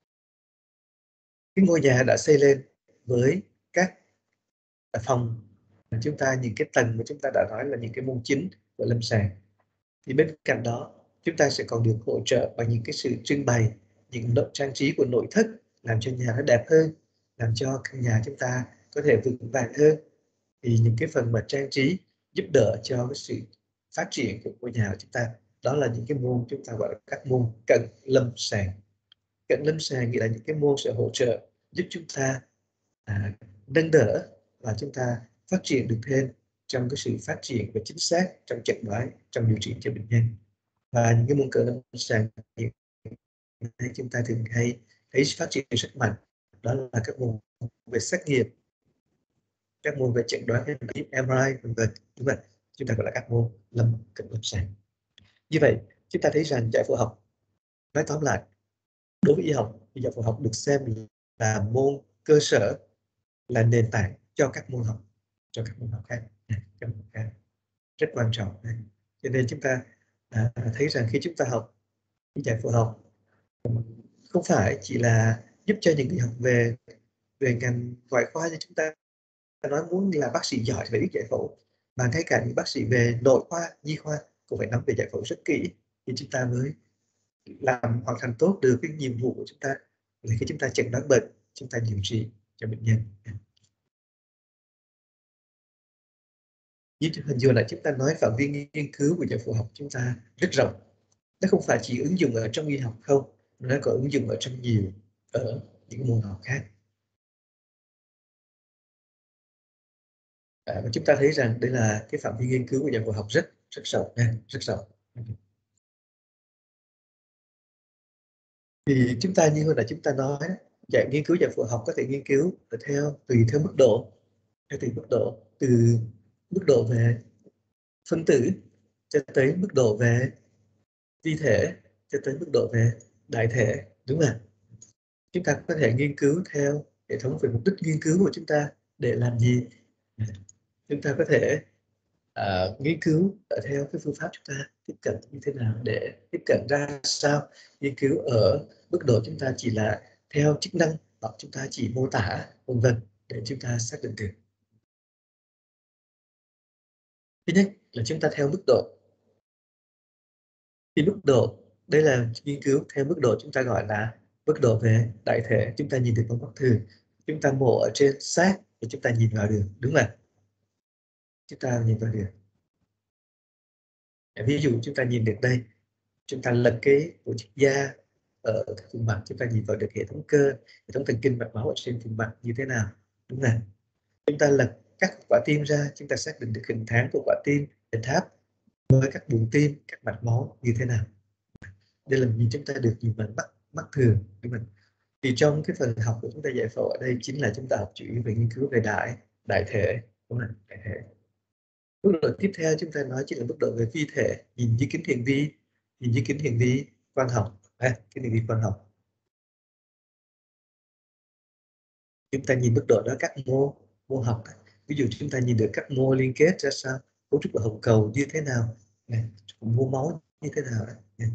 Cái ngôi nhà đã xây lên với các phòng chúng ta, những cái tầng mà chúng ta đã nói là những cái môn chính của lâm sàng, thì bên cạnh đó chúng ta sẽ còn được hỗ trợ bằng những cái sự trưng bày, những trang trí của nội thất, làm cho nhà nó đẹp hơn, làm cho căn nhà chúng ta có thể vững vàng hơn. Thì những cái phần mà trang trí giúp đỡ cho cái sự phát triển của ngôi nhà của chúng ta. đó là những cái môn chúng ta gọi là các môn cận lâm sàng. Cận lâm sàng nghĩa là những cái môn sẽ hỗ trợ giúp chúng ta nâng đỡ và chúng ta phát triển được thêm trong cái sự phát triển và chính xác trong chẩn đoán, trong điều trị cho bệnh nhân. Và những cái môn cận lâm sàng chúng ta thường hay thấy phát triển rất mạnh, đó là các môn về xét nghiệm, các môn về chẩn đoán MRI, vân vân. Đúng vậy, chúng ta gọi là các môn cận lâm sàng. Như vậy chúng ta thấy rằng giải phẫu học, nói tóm lại, đối với y học thì giải phẫu học được xem là môn cơ sở, là nền tảng cho các môn học, khác, rất quan trọng. Cho nên chúng ta thấy rằng khi chúng ta học giải phẫu học không phải chỉ là giúp cho những người học về ngành ngoại khoa như chúng ta nói muốn là bác sĩ giỏi về biết giải phẫu, mà ngay cả những bác sĩ về nội khoa, nhi khoa cũng phải nắm về giải phẫu rất kỹ thì chúng ta mới hoàn thành tốt được cái nhiệm vụ của chúng ta là khi chúng ta chẩn đoán bệnh, chúng ta điều trị cho bệnh nhân. Như hình dung là chúng ta nói phạm vi nghiên cứu của giải phẫu học chúng ta rất rộng, nó không phải chỉ ứng dụng ở trong y học không, nó có ứng dụng ở trong nhiều ở những môn học khác. Và chúng ta thấy rằng đây là cái phạm vi nghiên cứu của giải phẫu học rất rộng, rất rộng. Thì chúng ta như là chúng ta nói, nghiên cứu giải phẫu học có thể nghiên cứu tùy theo mức độ, từ mức độ về phân tử cho tới mức độ về vi thể, cho tới mức độ về đại thể, đúng không? Chúng ta có thể nghiên cứu theo hệ thống về mục đích nghiên cứu của chúng ta để làm gì. Chúng ta có thể nghiên cứu theo cái phương pháp chúng ta tiếp cận như thế nào, để tiếp cận ra sao. Nghiên cứu ở mức độ chúng ta chỉ là theo chức năng, hoặc chúng ta chỉ mô tả, vân vân, để chúng ta xác định được. Thứ nhất là chúng ta theo mức độ. Thì mức độ đây là nghiên cứu theo mức độ chúng ta gọi là mức độ về đại thể. Chúng ta nhìn được bằng mắt thường, chúng ta mổ ở trên xác thì chúng ta nhìn vào được, đúng không? Chúng ta nhìn vào được. Ví dụ chúng ta nhìn được đây, chúng ta lật cái tổ chức da ở các vùng mặt, chúng ta nhìn vào được hệ thống cơ, hệ thống thần kinh mạch máu ở trên vùng mặt như thế nào, đúng không? Chúng ta lật các quả tim ra, chúng ta xác định được hình dáng của quả tim, hình tháp với các buồng tim, các mạch máu như thế nào. Đây là nhìn chúng ta được nhìn bằng mắt thường của mình. Thì trong cái phần học của chúng ta giải phẫu ở đây chính là chúng ta học chủ yếu về nghiên cứu về đại thể, đúng không? Đại thể. Mức độ tiếp theo chúng ta nói chính là mức độ về vi thể, nhìn dưới kính hiển vi quang học, kính hiển vi quang học. Chúng ta nhìn mức độ đó các mô học, ví dụ chúng ta nhìn được các mô liên kết ra sao, cấu trúc của hồng cầu như thế nào, mô máu như thế nào.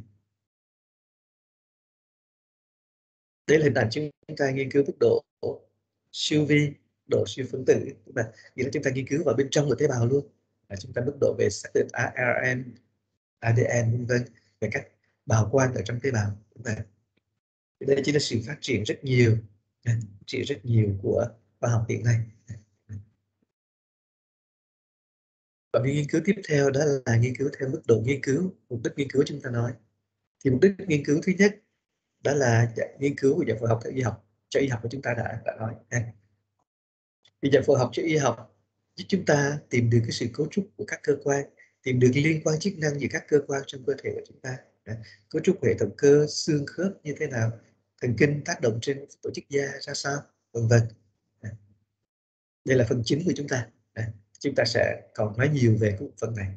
Đây là hình ảnh chúng ta nghiên cứu mức độ siêu vi, độ siêu phân tử, nghĩa là chúng ta nghiên cứu vào bên trong của tế bào luôn. Chúng ta mức độ về xác định ARN, ADN, vân vân, về các bào quang ở trong tế bào. Đây chính là sự phát triển rất nhiều của khoa học hiện nay. Và nghiên cứu tiếp theo đó là nghiên cứu theo mức độ nghiên cứu, mục đích nghiên cứu chúng ta nói. Thì mục đích nghiên cứu thứ nhất đó là nghiên cứu về giải phẫu học theo y học, cho y học của chúng ta đã nói. Thì giải phẫu học cho y học giúp chúng ta tìm được cái sự cấu trúc của các cơ quan, tìm được liên quan chức năng giữa các cơ quan trong cơ thể của chúng ta, cấu trúc hệ thống cơ, xương khớp như thế nào, thần kinh tác động trên tổ chức da ra sao, vân vân. Đây là phần chính của chúng ta. Chúng ta sẽ còn nói nhiều về cái phần này.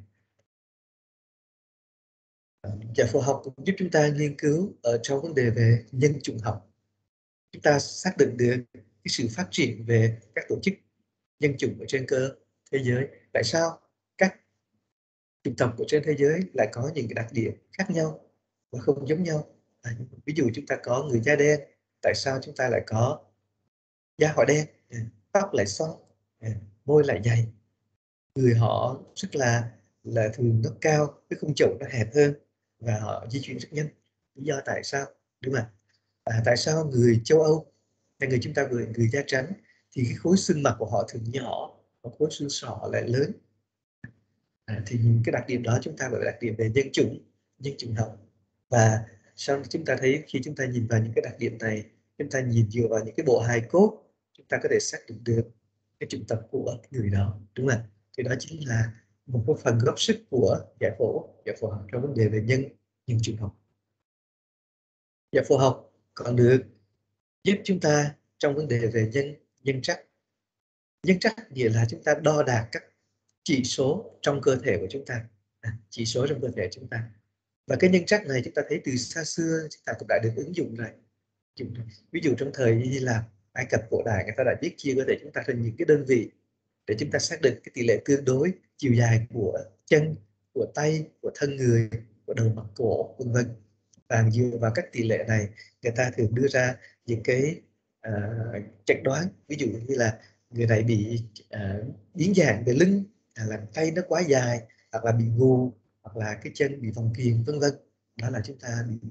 Giải phẫu học cũng giúp chúng ta nghiên cứu ở trong vấn đề về nhân chủng học. Chúng ta xác định được cái sự phát triển về các tổ chức nhân chủng ở trên cơ thế giới. Tại sao các chủng tộc của trên thế giới lại có những cái đặc điểm khác nhau và không giống nhau? Ví dụ chúng ta có người da đen, tại sao chúng ta lại có da họ đen, tóc lại xoăn, môi lại dày, người họ rất là thường nó cao, cái khung chậu nó hẹp hơn và họ di chuyển rất nhanh. Lý do tại sao? Đúng không ạ? Tại sao người châu Âu hay người chúng ta người da trắng thì cái khối xương mặt của họ thường nhỏ, và khối xương sọ lại lớn? Thì cái đặc điểm đó chúng ta gọi là đặc điểm về nhân chủng. nhân chủng học. Và sau chúng ta thấy khi chúng ta nhìn vào những cái đặc điểm này, chúng ta nhìn dựa vào những cái bộ hài cốt, chúng ta có thể xác định được cái chủng tộc của người đó, đúng không ạ? Thì đó chính là một cái phần góp sức của giải phẫu học trong vấn đề về nhân chủng học. Giải phẫu học còn được giúp chúng ta trong vấn đề về nhân trắc. Nhân trắc nghĩa là chúng ta đo đạc các chỉ số trong cơ thể của chúng ta, chỉ số trong cơ thể chúng ta. Và cái nhân trắc này chúng ta thấy từ xa xưa chúng ta cũng đã được ứng dụng rồi. Ví dụ trong thời Hy Lạp, Ai Cập cổ đại, người ta đã biết chia cơ thể chúng ta thành những cái đơn vị để chúng ta xác định cái tỷ lệ tương đối chiều dài của chân, của tay, của thân người, của đầu mặt cổ, vân vân. Và dựa vào các tỷ lệ này, người ta thường đưa ra những cái chẩn đoán, ví dụ như là người này bị biến dạng về lưng, là tay nó quá dài, hoặc là bị gù, hoặc là cái chân bị vòng kiềng, vân vân. Đó là chúng ta bị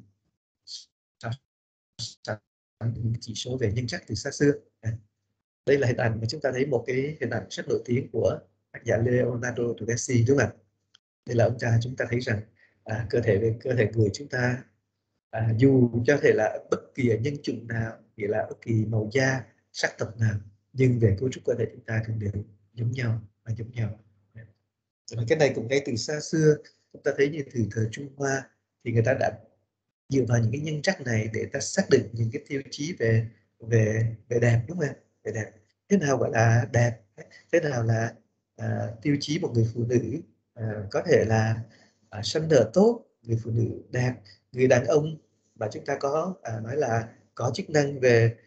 những chỉ số về nhân trắc từ xa xưa. Đây là hình ảnh mà chúng ta thấy, một cái hình ảnh rất nổi tiếng của tác giả Leonardo da Vinci, đúng không ạ? Đây là ông cha, chúng ta thấy rằng cơ thể người chúng ta, dù có thể là bất kỳ nhân chủng nào, nghĩa là bất kỳ màu da, sắc tộc nào, nhưng về cấu trúc cơ thể chúng ta thường đều giống nhau và giống nhau. Cái này cũng ngay từ xa xưa, chúng ta thấy như từ thời Trung Hoa thì người ta đã dựa vào những cái nhân trắc này để ta xác định những cái tiêu chí về về về đẹp, đúng không? Về đẹp, thế nào gọi là đẹp, thế nào là tiêu chí một người phụ nữ có thể là sinh nở tốt, người phụ nữ đẹp, người đàn ông mà chúng ta có nói là có chức năng về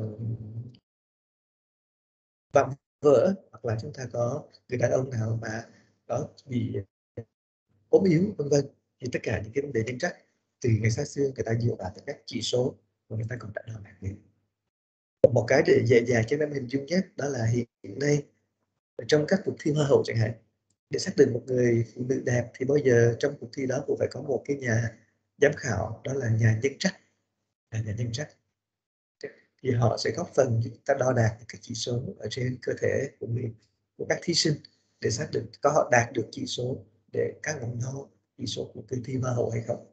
vạm vỡ, hoặc là chúng ta có người đàn ông nào mà có bị ốm yếu, vân vân. Thì tất cả những cái vấn đề nhân trắc từ ngày xa xưa người ta dựa vào các chỉ số và người ta còn đã đo đạc được. Một cái để dễ dàng cho em hình dung nhất đó là hiện nay trong các cuộc thi hoa hậu chẳng hạn, để xác định một người phụ nữ đẹp thì bao giờ trong cuộc thi đó cũng phải có một cái nhà giám khảo, đó là nhà nhân trắc. Nhà nhân trắc thì họ sẽ góp phần chúng ta đo đạc các chỉ số ở trên cơ thể của mình, của các thí sinh, để xác định có họ đạt được chỉ số để các vòng đo chỉ số của kỳ thi hoa hậu hay không.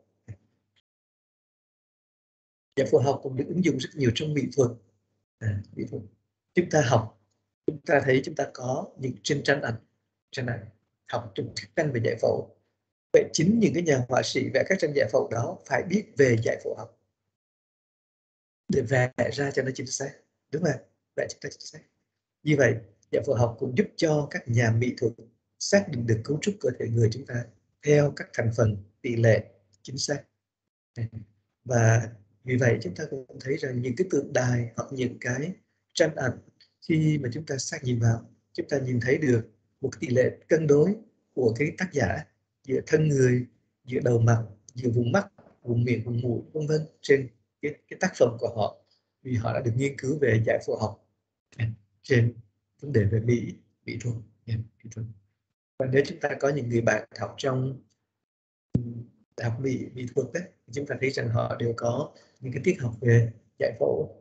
Giải phẫu học cũng được ứng dụng rất nhiều trong mỹ thuật. Mỹ thuật chúng ta học, chúng ta thấy chúng ta có những trên tranh ảnh học trong các tranh về giải phẫu. Vậy chính những cái nhà họa sĩ vẽ các tranh giải phẫu đó phải biết về giải phẫu học để vẽ ra cho nó chính xác, đúng không? Vẽ cho nó chính xác. Như vậy giải phẫu học cũng giúp cho các nhà mỹ thuật xác định được cấu trúc cơ thể người chúng ta theo các thành phần tỷ lệ chính xác. Và vì vậy chúng ta cũng thấy rằng những cái tượng đài hoặc những cái tranh ảnh, khi mà chúng ta xác nhìn vào, chúng ta nhìn thấy được một cái tỷ lệ cân đối của cái tác giả giữa thân người, giữa đầu mặt, giữa vùng mắt, vùng miệng, vùng mũi, vân vân, trên cái tác phẩm của họ, vì họ đã được nghiên cứu về giải phẫu học trên vấn đề về mỹ thuật. Và nếu chúng ta có những người bạn học trong đại học mỹ thuật đấy, chúng ta thấy rằng họ đều có những cái tiết học về giải phẫu.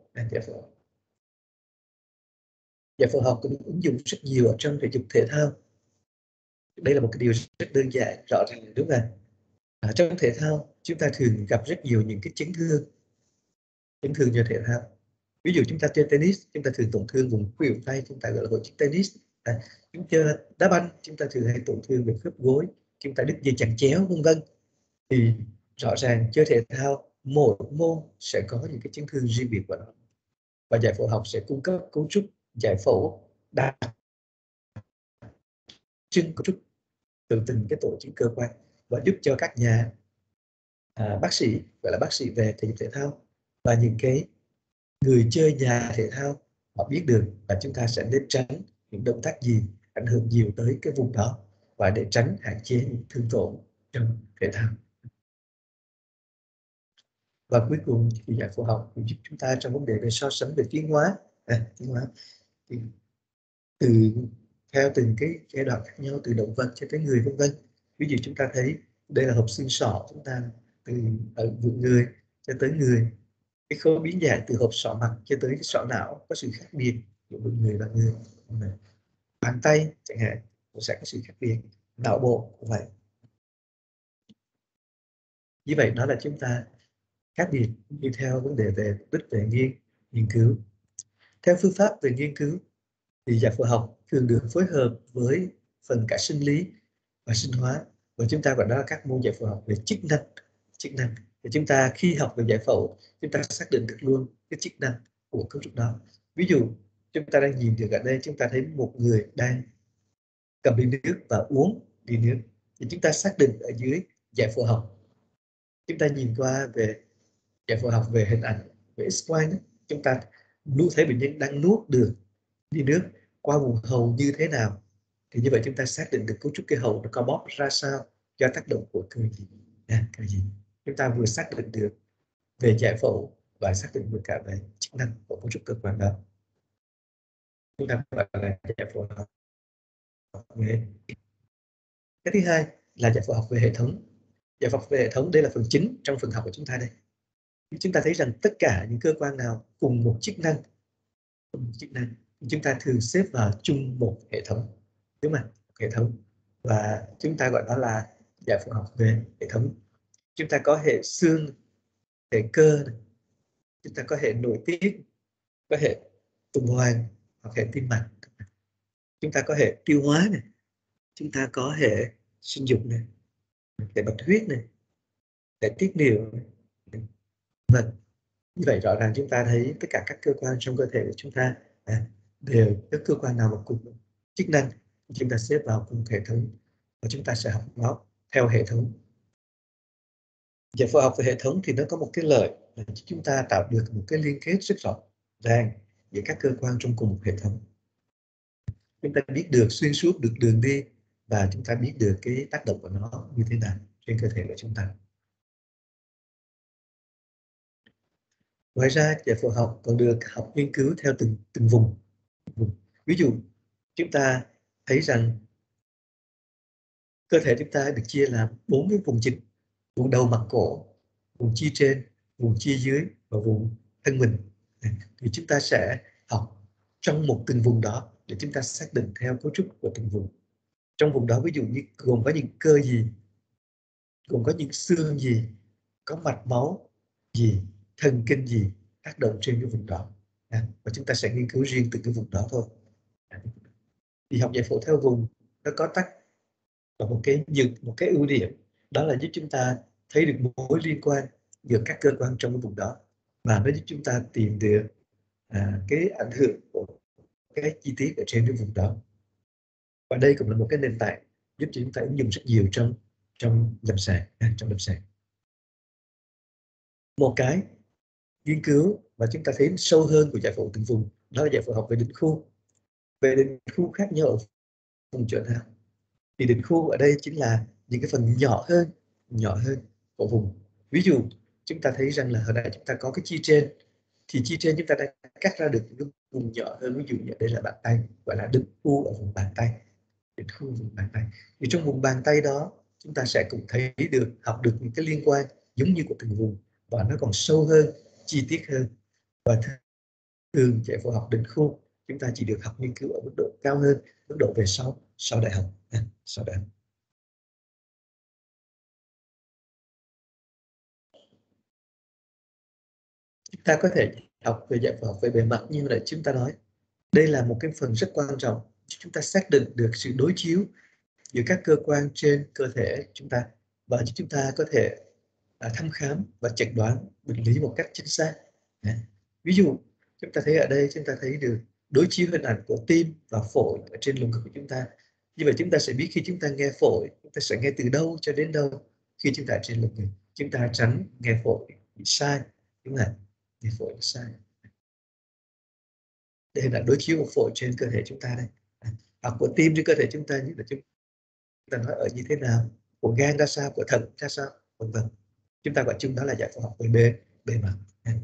Giải phẫu học cũng được ứng dụng rất nhiều ở trong thể dục thể thao. Đây là một cái điều rất đơn giản, rõ ràng, đúng không? Trong thể thao chúng ta thường gặp rất nhiều những cái chấn thương do thể thao. Ví dụ chúng ta chơi tennis, chúng ta thường tổn thương vùng khuỷu tay, chúng ta gọi là hội chứng tennis. Chúng chơi đá banh, chúng ta thường hay tổn thương về khớp gối, chúng ta đứt dây chằng chéo, vân vân. Thì rõ ràng chơi thể thao mỗi môn sẽ có những cái chấn thương riêng biệt của nó, và giải phẫu học sẽ cung cấp cấu trúc giải phẫu đặc trưng cấu trúc từ từng cái tổ chức cơ quan, và giúp cho các nhà bác sĩ, gọi là bác sĩ về thể dục thể thao, và những cái người chơi nhà thể thao, họ biết được là chúng ta sẽ nên tránh những động tác gì ảnh hưởng nhiều tới cái vùng đó, và để tránh hạn chế những thương tổn trong thể thao. Và cuối cùng thì giải phẫu học cũng giúp chúng ta trong vấn đề về so sánh về tiến hóa. Tiến hóa thì từ theo từng cái giai đoạn khác nhau, từ động vật cho tới người, vân vân. Ví dụ chúng ta thấy đây là hộp xương sọ chúng ta, từ ở vùng người cho tới người, cái khối biến dạng từ hộp sọ mặt cho tới cái sọ não có sự khác biệt giữa người và người. Bàn tay chẳng hạn cũng sẽ có sự khác biệt, não bộ cũng vậy. Như vậy đó là chúng ta khác biệt đi theo vấn đề về mục đích về nghiên cứu. Theo phương pháp về nghiên cứu thì giải phẫu học thường được phối hợp với phần cả sinh lý và sinh hóa, và chúng ta gọi đó là các môn giải phẫu học về chức năng. Thì chúng ta khi học về giải phẫu, chúng ta xác định được luôn cái chức năng của cấu trúc đó. Ví dụ chúng ta đang nhìn được ở đây, chúng ta thấy một người đang cầm ly nước và uống ly nước, thì chúng ta xác định ở dưới giải phẫu học, chúng ta nhìn qua về giải phẫu học về hình ảnh về X-quang, chúng ta nuốt thấy bệnh nhân đang nuốt được ly nước qua vùng hầu như thế nào, thì như vậy chúng ta xác định được cấu trúc cái hầu nó co bóp ra sao do tác động của cơ gì. Cơ gì chúng ta vừa xác định được về giải phẫu và xác định được cả về chức năng của cấu trúc cơ quan đó. Chúng ta gọi là giải phẫu học về. Cái thứ hai là giải phẫu học về hệ thống. Giải phẫu học về hệ thống đây là phần chính trong phần học của chúng ta đây. Chúng ta thấy rằng tất cả những cơ quan nào cùng một chức năng, chúng ta thường xếp vào chung một hệ thống, đúng không? Hệ thống, và chúng ta gọi đó là giải phẫu học về hệ thống. Chúng ta có hệ xương, hệ cơ, chúng ta có hệ nội tiết, có hệ tuần hoàn hoặc hệ tim mạch, chúng ta có hệ tiêu hóa này, chúng ta có hệ sinh dục này, hệ bạch huyết này, hệ tiết niệu này. Vâng, như vậy rõ ràng chúng ta thấy tất cả các cơ quan trong cơ thể của chúng ta đều các cơ quan nào mà cùng chức năng chúng ta xếp vào cùng hệ thống, và chúng ta sẽ học nó theo hệ thống. Giải phẫu học về hệ thống thì nó có một cái lợi là chúng ta tạo được một cái liên kết rất rõ ràng giữa các cơ quan trong cùng một hệ thống. Chúng ta biết được xuyên suốt được đường đi, và chúng ta biết được cái tác động của nó như thế nào trên cơ thể của chúng ta. Ngoài ra, giải phẫu học còn được học nghiên cứu theo từng vùng. Ví dụ, chúng ta thấy rằng cơ thể chúng ta được chia làm 4 cái vùng chính: vùng đầu mặt cổ, vùng chi trên, vùng chi dưới và vùng thân mình. Thì chúng ta sẽ học trong một từng vùng đó để chúng ta xác định theo cấu trúc của từng vùng. Trong vùng đó ví dụ như gồm có những cơ gì, gồm có những xương gì, có mạch máu gì, thần kinh gì tác động trên cái vùng đó. Và chúng ta sẽ nghiên cứu riêng từ cái vùng đó thôi. Thì học giải phẫu theo vùng nó có và một cái ưu điểm đó là giúp chúng ta thấy được mối liên quan giữa các cơ quan trong cái vùng đó, và nó giúp chúng ta tìm được cái ảnh hưởng của cái chi tiết ở trên cái vùng đó. Và đây cũng là một cái nền tảng giúp cho chúng ta ứng dụng rất nhiều trong lâm sàng. Một cái nghiên cứu mà chúng ta thấy sâu hơn của giải phẫu từng vùng đó là giải phẫu học về định khu. Về định khu khác nhau ở vùng chỗ nào? Thì định khu ở đây chính là những cái phần nhỏ hơn của vùng. Ví dụ chúng ta thấy rằng là hồi nãy chúng ta có cái chi trên, thì chi trên chúng ta đã cắt ra được những vùng nhỏ hơn. Ví dụ như đây là bàn tay, gọi là định khu ở vùng bàn tay. Định khu vùng bàn tay. Thì trong vùng bàn tay đó chúng ta sẽ cũng thấy được, học được những cái liên quan giống như của từng vùng, và nó còn sâu hơn, chi tiết hơn. Và thường giải phẫu học định khu chúng ta chỉ được học nghiên cứu ở mức độ cao hơn, mức độ về sau đại học. Chúng ta có thể học về giải phẫu học về bề mặt như là chúng ta nói. Đây là một cái phần rất quan trọng giúp chúng ta xác định được sự đối chiếu giữa các cơ quan trên cơ thể chúng ta, và giúp chúng ta có thể thăm khám và chẩn đoán bệnh lý một cách chính xác. Ví dụ chúng ta thấy ở đây, chúng ta thấy được đối chiếu hình ảnh của tim và phổi ở trên lồng ngực của chúng ta. Như vậy chúng ta sẽ biết khi chúng ta nghe phổi, chúng ta sẽ nghe từ đâu cho đến đâu. Khi chúng ta trên lồng ngực, chúng ta tránh nghe phổi bị sai, đúng không? Nghe phổi sai. Đây là đối chiếu của phổi trên cơ thể chúng ta đây. Hoặc của tim trên cơ thể chúng ta, như là chúng ta nói ở như thế nào, của gan ra sao, của thận ra sao, vân vân. Chúng ta gọi chung đó là giải phẫu học về bề mặt.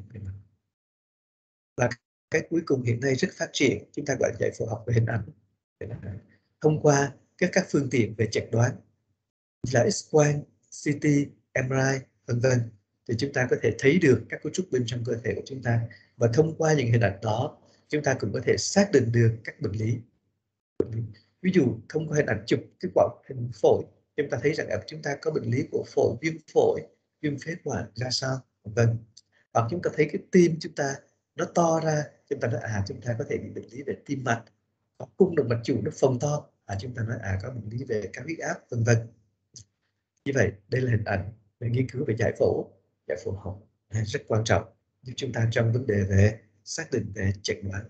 Và cái cuối cùng hiện nay rất phát triển, chúng ta gọi là giải phẫu học về hình ảnh. Thông qua các phương tiện về chẩn đoán là X-quang, CT, MRI, vân vân, thì chúng ta có thể thấy được các cấu trúc bên trong cơ thể của chúng ta, và thông qua những hình ảnh đó chúng ta cũng có thể xác định được các bệnh lý. Ví dụ thông qua hình ảnh chụp cái quang hình phổi, chúng ta thấy rằng chúng ta có bệnh lý của phổi, viêm phổi, viêm phế quản ra sao, vân. Hoặc chúng ta thấy cái tim chúng ta nó to ra, chúng ta nói chúng ta có thể bị bệnh lý về tim mạch, hoặc cung động mạch chủ nó phồng to, chúng ta nói có bệnh lý về cao huyết áp, vân vân. Như vậy đây là hình ảnh về nghiên cứu về giải phẫu học rất quan trọng giúp chúng ta trong vấn đề về xác định về chẩn đoán.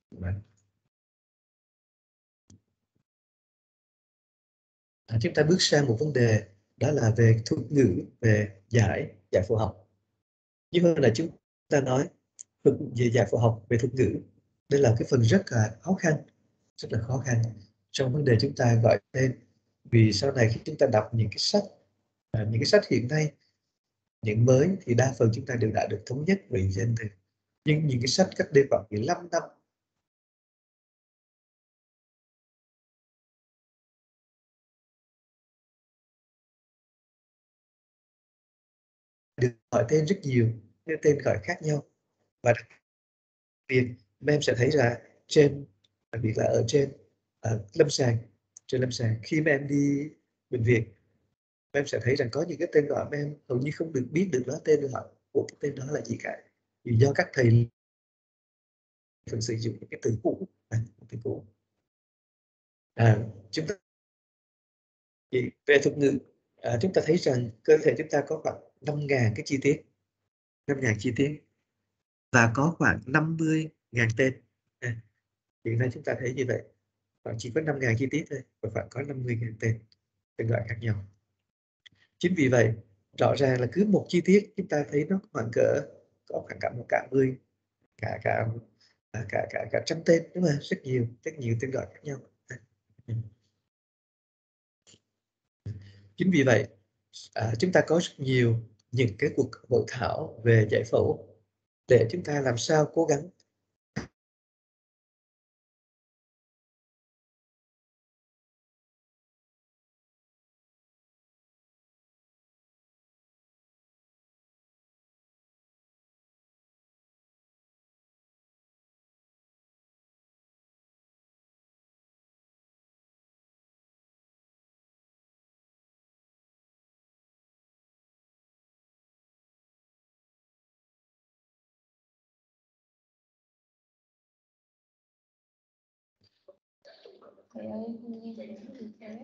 Chúng ta bước sang một vấn đề đó là về thuật ngữ về giải phẫu học. Như hơn là chúng ta nói về giải phẫu học về thuật ngữ, đây là cái phần rất là khó khăn trong vấn đề chúng ta gọi tên. Vì sau này khi chúng ta đọc những cái sách hiện nay, những mới thì đa phần chúng ta đều đã được thống nhất về danh từ, nhưng những cái sách cách đây khoảng 15 năm được gọi tên rất nhiều, những tên gọi khác nhau. Và đặc biệt em sẽ thấy là đặc biệt là ở trên lâm sàng, khi mà em đi bệnh viện, em sẽ thấy rằng có những cái tên gọi mà em hầu như không được biết được đó tên gọi của cái tên đó là gì cả, vì do các thầy thường sử dụng những cái từ cũ. Chúng ta về thuật ngữ, chúng ta thấy rằng cơ thể chúng ta có khoảng 5.000 cái chi tiết, 5.000 chi tiết và có khoảng 50.000 tên. Hiện nay chúng ta thấy như vậy, chỉ có 5.000 chi tiết thôi và khoảng có 50.000 tên gọi khác nhau. Chính vì vậy rõ ràng là cứ một chi tiết chúng ta thấy nó khoảng có khoảng cả trăm tên, đúng không? Rất nhiều tên gọi khác nhau. Chính vì vậy chúng ta có rất nhiều những cái cuộc hội thảo về giải phẫu để chúng ta làm sao cố gắng Thầy ơi, không nghe thầy nói gì thế?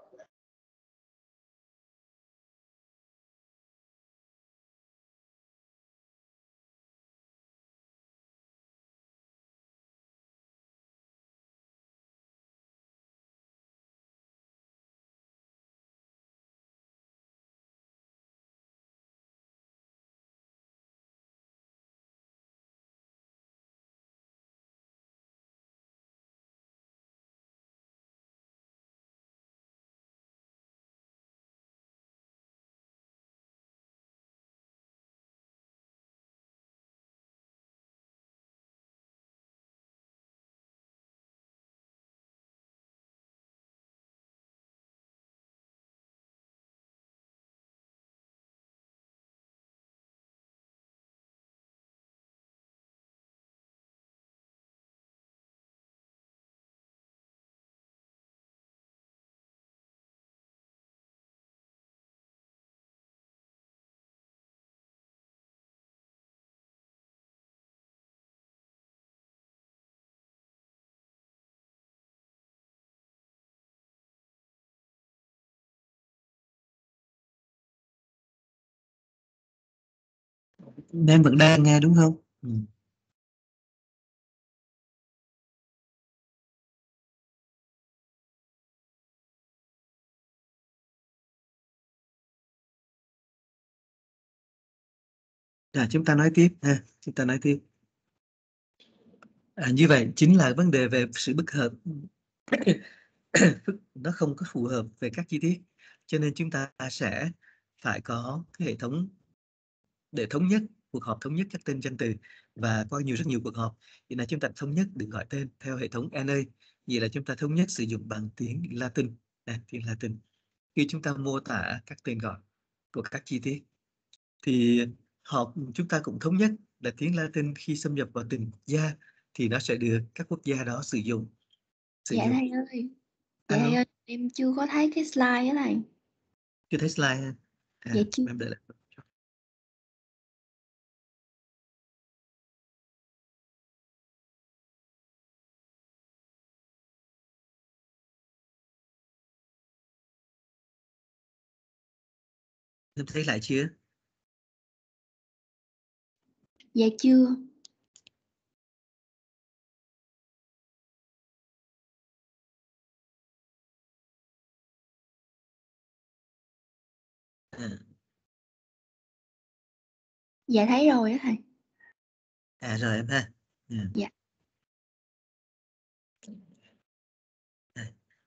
em vẫn đang nghe đúng không? Chúng ta nói tiếp ha, chúng ta nói tiếp. Như vậy chính là vấn đề về sự bất hợp nó không có phù hợp về các chi tiết, cho nên chúng ta sẽ phải có cái hệ thống để thống nhất cuộc họp, thống nhất các tên danh từ, và qua rất nhiều cuộc họp thì là chúng ta thống nhất được gọi tên theo hệ thống NA. Vậy là chúng ta thống nhất sử dụng bằng tiếng Latin, tiếng Latin khi chúng ta mô tả các tên gọi của các chi tiết. Thì chúng ta cũng thống nhất là tiếng Latin khi xâm nhập vào từng quốc gia thì nó sẽ được các quốc gia đó sử dụng. Dạ thầy ơi. Dạ Alo. thầy ơi, em chưa có thấy cái slide đó thầy. Chưa thấy slide ha? Dạ chưa. Em đợi lại. Em thấy lại chưa? Dạ chưa. À, Dạ thấy rồi á thầy. rồi em ha. Dạ. À.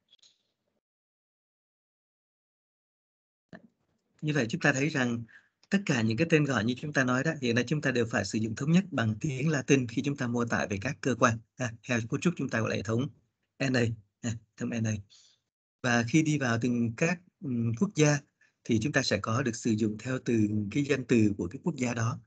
Như vậy chúng ta thấy rằng tất cả những cái tên gọi như chúng ta nói đó, hiện nay chúng ta đều phải sử dụng thống nhất bằng tiếng Latin khi chúng ta mô tả về các cơ quan. Theo cấu trúc chúng ta gọi là hệ thống NA, thống NA. Và khi đi vào từng các quốc gia thì chúng ta sẽ có được sử dụng theo từng cái danh từ của cái quốc gia đó.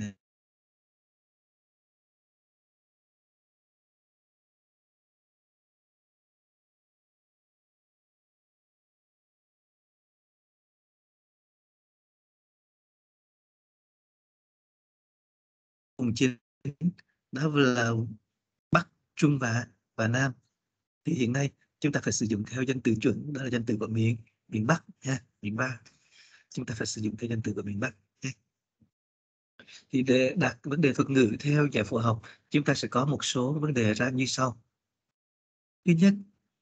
Vùng trên đó là Bắc, Trung và Nam. Thì hiện nay chúng ta phải sử dụng theo danh từ chuẩn, đó là danh từ của miền Bắc ha, miền Bắc. Chúng ta phải sử dụng theo danh từ của miền Bắc. Thì để đặt vấn đề thuật ngữ theo giải phẫu học, chúng ta sẽ có một số vấn đề ra như sau. Thứ nhất,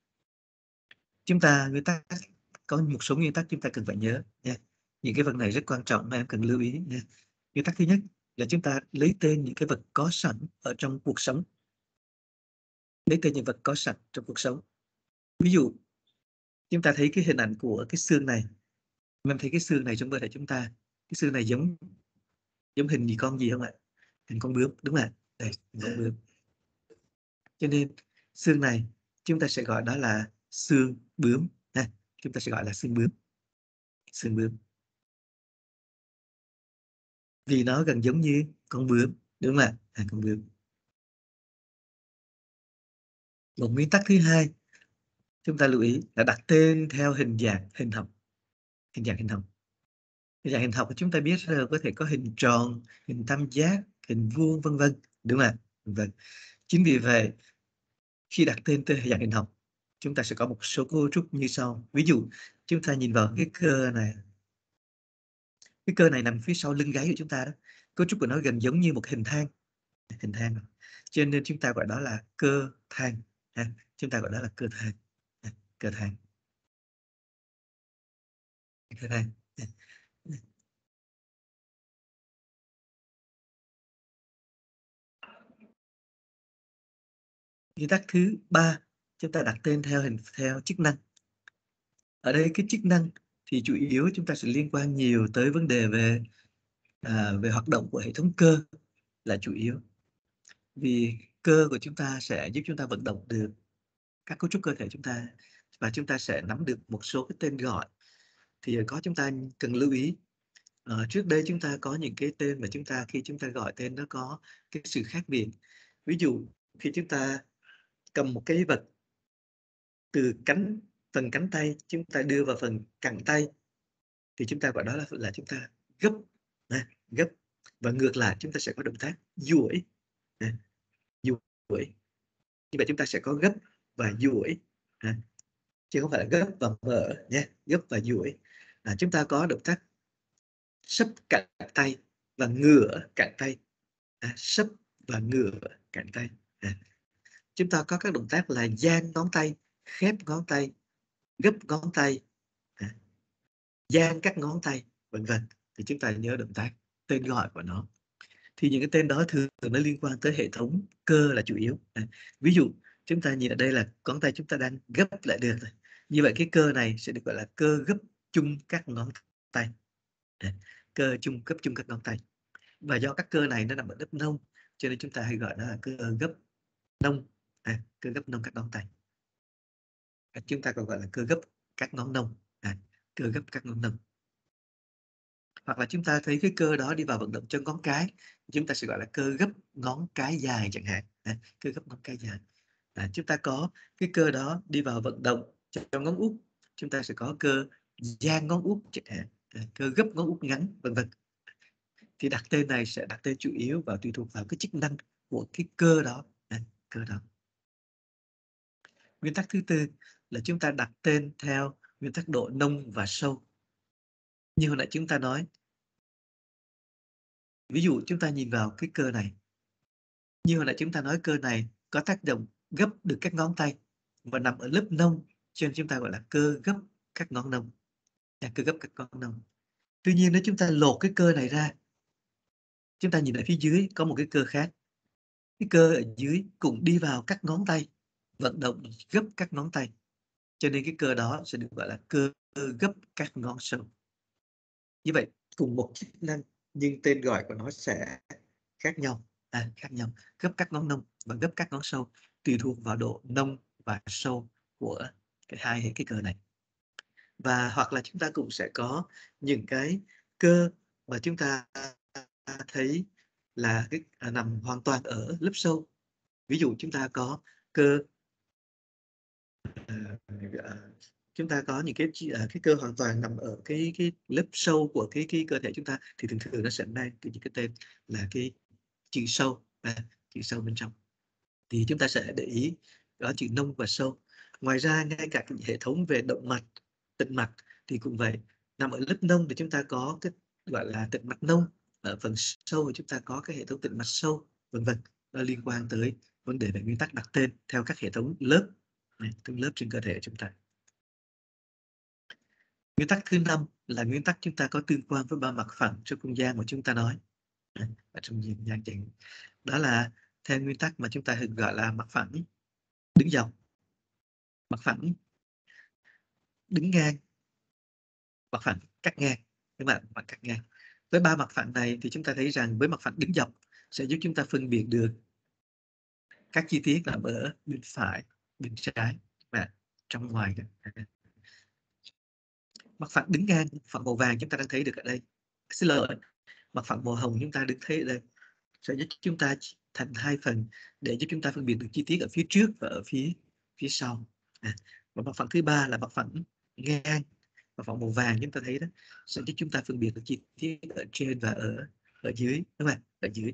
nguyên tắc có một số nguyên tắc chúng ta cần phải nhớ nha. Những cái vật này rất quan trọng mà em cần lưu ý nha. Nguyên tắc thứ nhất là chúng ta lấy tên những cái vật có sẵn ở trong cuộc sống. Lấy tên những vật có sẵn trong cuộc sống. Ví dụ, chúng ta thấy cái hình ảnh của cái xương này. Em thấy cái xương này trong cơ thể chúng ta, cái xương này giống hình gì con gì không ạ? Hình con bướm, đúng ạ. Đây, hình con bướm. Cho nên xương này chúng ta sẽ gọi đó là xương bướm. Chúng ta sẽ gọi là xương bướm. Xương bướm. Vì nó gần giống như con bướm, đúng không ạ? Con bướm. Một nguyên tắc thứ hai chúng ta lưu ý là đặt tên theo hình dạng hình học. Hình dạng hình học. Hình dạng hình học chúng ta biết là có thể có hình tròn, hình tam giác, hình vuông, vân vân, đúng không ạ? Vâng. Chính vì vậy khi đặt tên hình dạng hình học, chúng ta sẽ có một số cấu trúc như sau. Ví dụ chúng ta nhìn vào cái cơ này. Cái cơ này nằm phía sau lưng gáy của chúng ta đó. Cấu trúc của nó gần giống như một hình thang. Hình thang. Cho nên chúng ta gọi đó là cơ thang. Chúng ta gọi đó là cơ thang. Cơ thang. Cơ thang. Nguyên tắc thứ ba, chúng ta đặt tên theo chức năng. Ở đây cái chức năng thì chủ yếu chúng ta sẽ liên quan nhiều tới vấn đề về hoạt động của hệ thống cơ là chủ yếu. Vì cơ của chúng ta sẽ giúp chúng ta vận động được các cấu trúc cơ thể chúng ta, và chúng ta sẽ nắm được một số cái tên gọi. Thì chúng ta cần lưu ý. Trước đây chúng ta có những cái tên mà khi chúng ta gọi tên nó có cái sự khác biệt. Ví dụ khi chúng ta cầm một cái vật từ phần cánh tay chúng ta đưa vào phần cẳng tay thì chúng ta gọi đó là chúng ta gấp. Gấp. Và ngược lại chúng ta sẽ có động tác duỗi. Duỗi. Như vậy chúng ta sẽ có gấp và duỗi, chứ không phải là gấp và mở nhé. Gấp và duỗi. Chúng ta có động tác sấp cẳng tay và ngửa cẳng tay. Sấp và ngửa cẳng tay. Chúng ta có các động tác là dang ngón tay, khép ngón tay, gấp ngón tay, dang các ngón tay, vân vân. Thì chúng ta nhớ động tác, tên gọi của nó. Thì những cái tên đó thường nó liên quan tới hệ thống cơ là chủ yếu. Ví dụ chúng ta nhìn ở đây là ngón tay chúng ta đang gấp lại được rồi. Như vậy cái cơ này sẽ được gọi là cơ gấp chung các ngón tay. Cơ gấp chung các ngón tay. Và do các cơ này nó nằm ở đắp nông, cho nên chúng ta hay gọi nó là cơ gấp nông. Cơ gấp nông các ngón tay. Chúng ta còn gọi là cơ gấp các ngón nông. Cơ gấp các ngón nông. Hoặc là chúng ta thấy cái cơ đó đi vào vận động chân ngón cái, chúng ta sẽ gọi là cơ gấp ngón cái dài chẳng hạn. Cơ gấp ngón cái dài. Chúng ta có cái cơ đó đi vào vận động trong ngón út, chúng ta sẽ có cơ dang ngón út chẳng hạn. Cơ gấp ngón út ngắn, vân vân. Thì đặt tên này sẽ đặt tên chủ yếu và tùy thuộc vào cái chức năng của cái cơ đó. Cơ đó. Nguyên tắc thứ tư là chúng ta đặt tên theo nguyên tắc độ nông và sâu. Như hồi nãy chúng ta nói, ví dụ chúng ta nhìn vào cái cơ này, như hồi nãy chúng ta nói cơ này có tác động gấp được các ngón tay và nằm ở lớp nông, cho nên chúng ta gọi là cơ gấp các ngón nông, cơ gấp các ngón nông. Tuy nhiên nếu chúng ta lột cái cơ này ra, chúng ta nhìn ở phía dưới có một cái cơ khác, cái cơ ở dưới cũng đi vào các ngón tay, vận động gấp các ngón tay, cho nên cái cơ đó sẽ được gọi là cơ gấp các ngón sâu. Như vậy, cùng một chức năng nhưng tên gọi của nó sẽ khác nhau, khác nhau, gấp các ngón nông và gấp các ngón sâu tùy thuộc vào độ nông và sâu của hai cái cơ này. Và hoặc là chúng ta cũng sẽ có những cái cơ mà chúng ta thấy là nằm hoàn toàn ở lớp sâu. Ví dụ chúng ta có cơ chúng ta có những cái cơ hoàn toàn nằm ở cái lớp sâu của cái cơ thể chúng ta, thì thường thường nó sẽ mang những cái tên là cái chữ sâu, chữ sâu bên trong. Thì chúng ta sẽ để ý đó, chữ nông và sâu. Ngoài ra ngay cả cái hệ thống về động mạch, tĩnh mạch thì cũng vậy. Nằm ở lớp nông thì chúng ta có cái gọi là tĩnh mạch nông, ở phần sâu thì chúng ta có cái hệ thống tĩnh mạch sâu, vân vân. Nó liên quan tới vấn đề về nguyên tắc đặt tên theo các hệ thống lớp, từng lớp trên cơ thể chúng ta. Nguyên tắc thứ 5 là nguyên tắc chúng ta có tương quan với ba mặt phẳng trong không gian mà chúng ta nói. Ở trong không gian chẳng, đó là theo nguyên tắc mà chúng ta thường gọi là mặt phẳng đứng dọc, mặt phẳng đứng ngang, mặt phẳng cắt ngang. Các bạn, mặt cắt ngang. Với ba mặt phẳng này thì chúng ta thấy rằng với mặt phẳng đứng dọc sẽ giúp chúng ta phân biệt được các chi tiết nằm ở bên phải, bên trái và trong ngoài. Mặt phẳng đứng ngang, phẳng màu vàng chúng ta đang thấy được ở đây. Xin lỗi, mặt phẳng màu hồng chúng ta được thấy ở đây sẽ giúp chúng ta thành hai phần để giúp chúng ta phân biệt được chi tiết ở phía trước và ở phía sau. Và mặt phẳng thứ ba là mặt phẳng ngang, mặt phẳng màu vàng chúng ta thấy đó sẽ giúp chúng ta phân biệt được chi tiết ở trên và ở dưới, các bạn, ở dưới.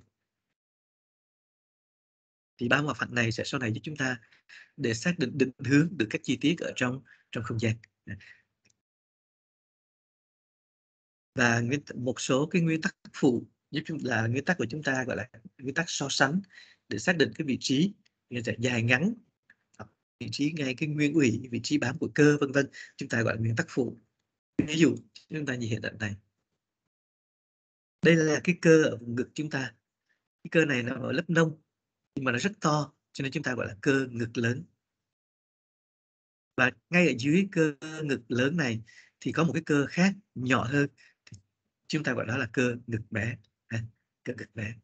Thì ba mặt phẳng này sẽ sau này giúp chúng ta để xác định định hướng được các chi tiết ở trong không gian. Và một số cái nguyên tắc phụ giúp chúng là nguyên tắc của chúng ta gọi là nguyên tắc so sánh để xác định cái vị trí dài ngắn, vị trí ngay cái nguyên ủy, vị trí bám của cơ, vân vân, chúng ta gọi là nguyên tắc phụ. Ví dụ chúng ta nhìn hiện tượng này, đây là cái cơ ở vùng ngực chúng ta, cái cơ này nó ở lớp nông nhưng mà nó rất to cho nên chúng ta gọi là cơ ngực lớn. Và ngay ở dưới cơ ngực lớn này thì có một cái cơ khác nhỏ hơn, chúng ta gọi đó là cơ ngực bé, cơ ngực bé.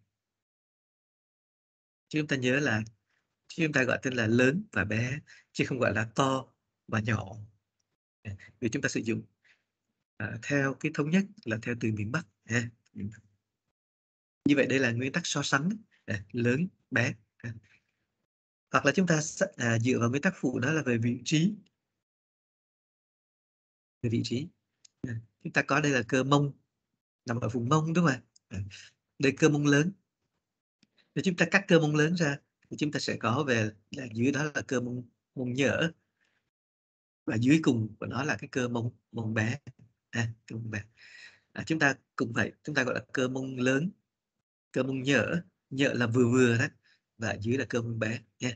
Chúng ta nhớ là chúng ta gọi tên là lớn và bé chứ không gọi là to và nhỏ, vì chúng ta sử dụng theo cái thống nhất là theo từ miền Bắc. Như vậy đây là nguyên tắc so sánh, lớn bé. Hoặc là chúng ta dựa vào nguyên tắc phụ đó là về vị trí. Về vị trí, chúng ta có đây là cơ mông nằm ở vùng mông, đúng không ạ? Đây cơ mông lớn. Nếu chúng ta cắt cơ mông lớn ra thì chúng ta sẽ có về là dưới đó là cơ mông nhỡ, và dưới cùng của nó là cái cơ mông bé, cơ mông bé. Chúng ta cũng vậy, chúng ta gọi là cơ mông lớn, cơ mông nhỡ, nhỡ là vừa vừa đó, và dưới là cơ mông bé nha.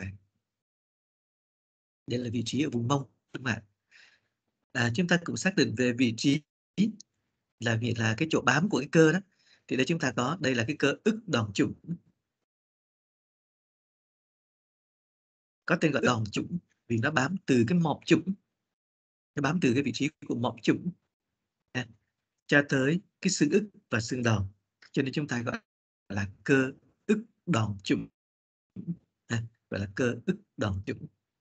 Đây là vị trí ở vùng mông, đúng không ạ? Chúng ta cũng xác định về vị trí là cái chỗ bám của cái cơ đó, thì đây chúng ta có đây là cái cơ ức đòn chủng, có tên gọi đòn chủng vì nó bám từ cái mọc chủng, nó bám từ cái vị trí của mọc chủng cho tới cái xương ức và xương đòn, cho nên chúng ta gọi là cơ ức đòn chủng, gọi là cơ ức đòn chủng.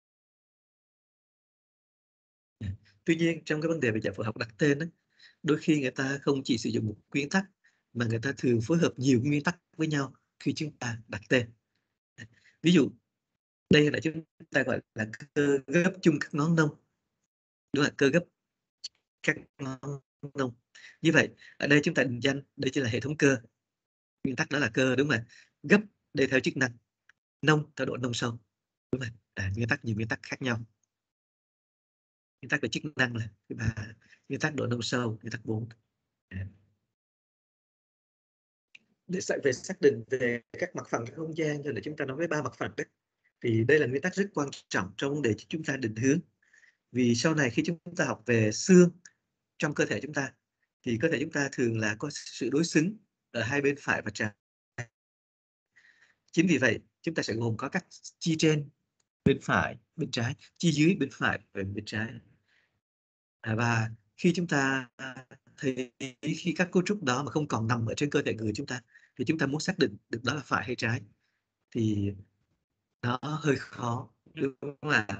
Tuy nhiên trong cái vấn đề về giải phẫu học đặt tên đó, đôi khi người ta không chỉ sử dụng một nguyên tắc mà người ta thường phối hợp nhiều nguyên tắc với nhau khi chúng ta đặt tên. Ví dụ đây là chúng ta gọi là cơ gấp chung các ngón nông, đúng là cơ gấp các ngón nông. Như vậy ở đây chúng ta định danh đây chính là hệ thống cơ, nguyên tắc đó là cơ, đúng không ạ? Gấp đây theo chức năng, nông theo độ nông sâu, đúng không ạ? Nguyên tắc, nhiều nguyên tắc khác nhau. Nguyên tắc về chức năng là thứ ba, nguyên tắc độ nông sâu, nguyên tắc 4. Để xác định về các mặt phẳng trong không gian, cho nên chúng ta nói với 3 mặt phẳng đấy. Thì đây là nguyên tắc rất quan trọng trong vấn đề chúng ta định hướng. Vì sau này khi chúng ta học về xương trong cơ thể chúng ta, thì cơ thể chúng ta thường là có sự đối xứng ở hai bên phải và trái. Chính vì vậy, chúng ta sẽ gồm có các chi trên bên phải, bên trái, chi dưới bên phải và bên trái. Và khi chúng ta thấy khi các cấu trúc đó mà không còn nằm ở trên cơ thể người chúng ta, thì chúng ta muốn xác định được đó là phải hay trái thì nó hơi khó, đúng không ạ?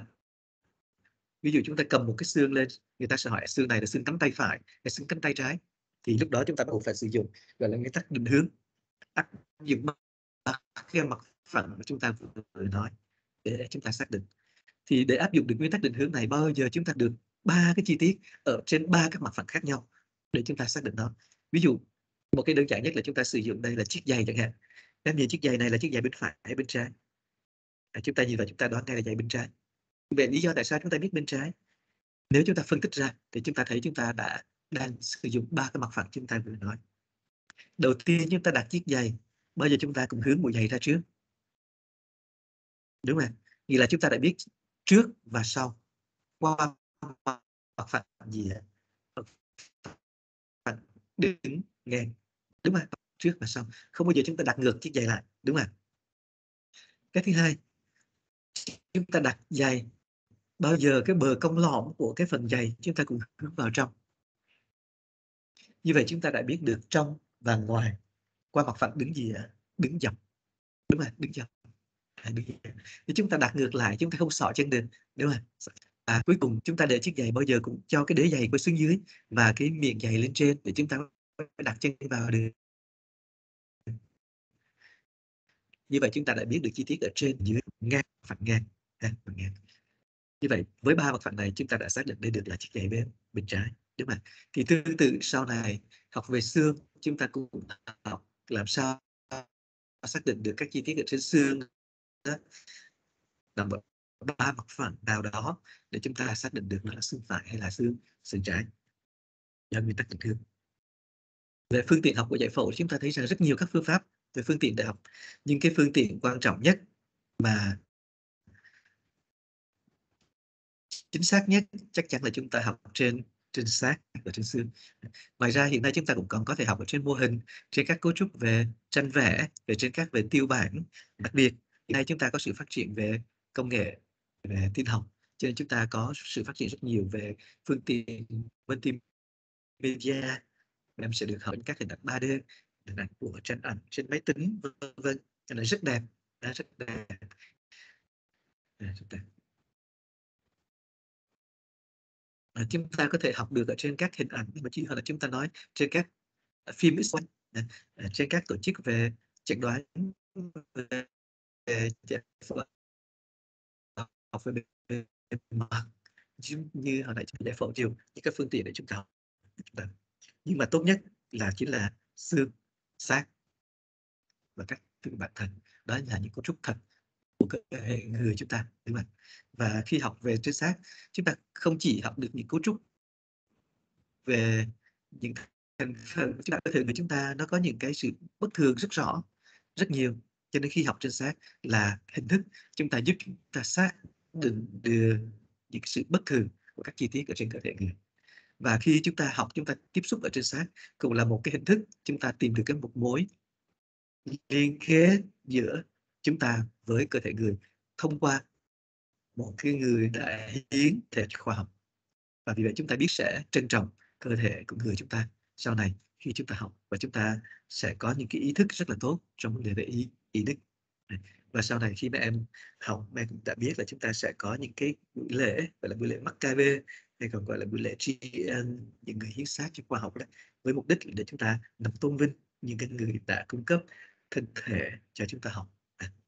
Ví dụ chúng ta cầm một cái xương lên, người ta sẽ hỏi xương này là xương cánh tay phải hay xương cánh tay trái, thì lúc đó chúng ta bắt buộc phải sử dụng gọi là nguyên tắc định hướng, áp dụng cái mặt phẳng mà chúng ta vừa nói để chúng ta xác định. Thì để áp dụng được nguyên tắc định hướng này, bao giờ chúng ta được 3 cái chi tiết ở trên 3 các mặt phẳng khác nhau để chúng ta xác định nó. Ví dụ một cái đơn giản nhất là chúng ta sử dụng đây là chiếc giày chẳng hạn. Em nhìn chiếc giày này là chiếc giày bên phải hay bên trái? Chúng ta nhìn vào chúng ta đoán ngay là giày bên trái. Vậy lý do tại sao chúng ta biết bên trái? Nếu chúng ta phân tích ra thì chúng ta thấy chúng ta đang sử dụng 3 cái mặt phẳng chúng ta vừa nói. Đầu tiên chúng ta đặt chiếc giày, bây giờ chúng ta cùng hướng mũi giày ra trước. Đúng không? Nghĩa là chúng ta đã biết trước và sau qua mặt phẳng gì ạ? Phẳng đứng ngang, đúng không? Trước và sau, không bao giờ chúng ta đặt ngược chiếc giày lại, đúng không? Cái thứ hai, chúng ta đặt giày, bao giờ cái bờ cong lõm của cái phần giày chúng ta cùng hướng vào trong. Như vậy chúng ta đã biết được trong và ngoài qua mặt phẳng đứng gì ạ? Đứng dọc, đúng không? Đứng dọc. Thì chúng ta đặt ngược lại, chúng ta không xỏ chân được, đúng không? Và cuối cùng chúng ta để chiếc giày bao giờ cũng cho cái đế giày của xuống dưới và cái miệng giày lên trên để chúng ta đặt chân vào được. Như vậy chúng ta đã biết được chi tiết ở trên, dưới, ngang, phẳng ngang, phẳng ngang. Như vậy với 3 mặt phẳng này chúng ta đã xác định đây được là chiếc giày bên trái, đúng không? Thì tương tự sau này học về xương, chúng ta cũng học làm sao xác định được các chi tiết ở trên xương đó, nằm ở 3 mặt phẳng nào đó để chúng ta xác định được nó là xương phải hay là xương trái, do nguyên tắc định hướng. Về phương tiện học của giải phẫu, chúng ta thấy rằng rất nhiều các phương pháp về phương tiện để học, nhưng cái phương tiện quan trọng nhất mà chính xác nhất chắc chắn là chúng ta học trên xác và trên xương. Ngoài ra hiện nay chúng ta cũng còn có thể học ở trên mô hình, trên các cấu trúc về tranh vẽ, trên các về tiêu bản. Đặc biệt hiện nay chúng ta có sự phát triển về công nghệ, về tin học, cho nên chúng ta có sự phát triển rất nhiều về phương tiện multimedia. Em sẽ được học các hình ảnh 3D, hình ảnh của tranh ảnh trên máy tính, vân vân, cho nên rất đẹp, rất đẹp. Chúng ta có thể học được ở trên các hình ảnh, mà chỉ hoặc là chúng ta nói trên các phim X-quang, trên các tổ chức về chẩn đoán, về học về mặt, như hồi nãy giải phẫu chiều, những các phương tiện để chúng ta học. Nhưng mà tốt nhất là chính là xương, xác và các tự bản thân, đó là những cấu trúc thật của cơ thể người chúng ta, đúng không? Và khi học về trên xác, chúng ta không chỉ học được những cấu trúc về những thành phần của chúng ta, cơ thể người chúng ta nó có những cái sự bất thường rất rõ, rất nhiều, cho nên khi học trên xác là hình thức chúng ta giúp chúng ta xác định được những sự bất thường của các chi tiết ở trên cơ thể người. Và khi chúng ta học, chúng ta tiếp xúc ở trên xác cũng là một cái hình thức chúng ta tìm được cái một mối liên kết giữa chúng ta với cơ thể người thông qua một cái người đã hiến thể cho khoa học. Và vì vậy chúng ta biết sẽ trân trọng cơ thể của người chúng ta sau này khi chúng ta học, và chúng ta sẽ có những cái ý thức rất là tốt trong vấn đề về ý đức. Và sau này khi mà em học, em cũng đã biết là chúng ta sẽ có những cái buổi lễ gọi là buổi lễ Maccabee, hay còn gọi là buổi lễ tri ân những người hiến xác cho khoa học đấy, với mục đích để chúng ta nằm tôn vinh những cái người đã cung cấp thân thể cho chúng ta học.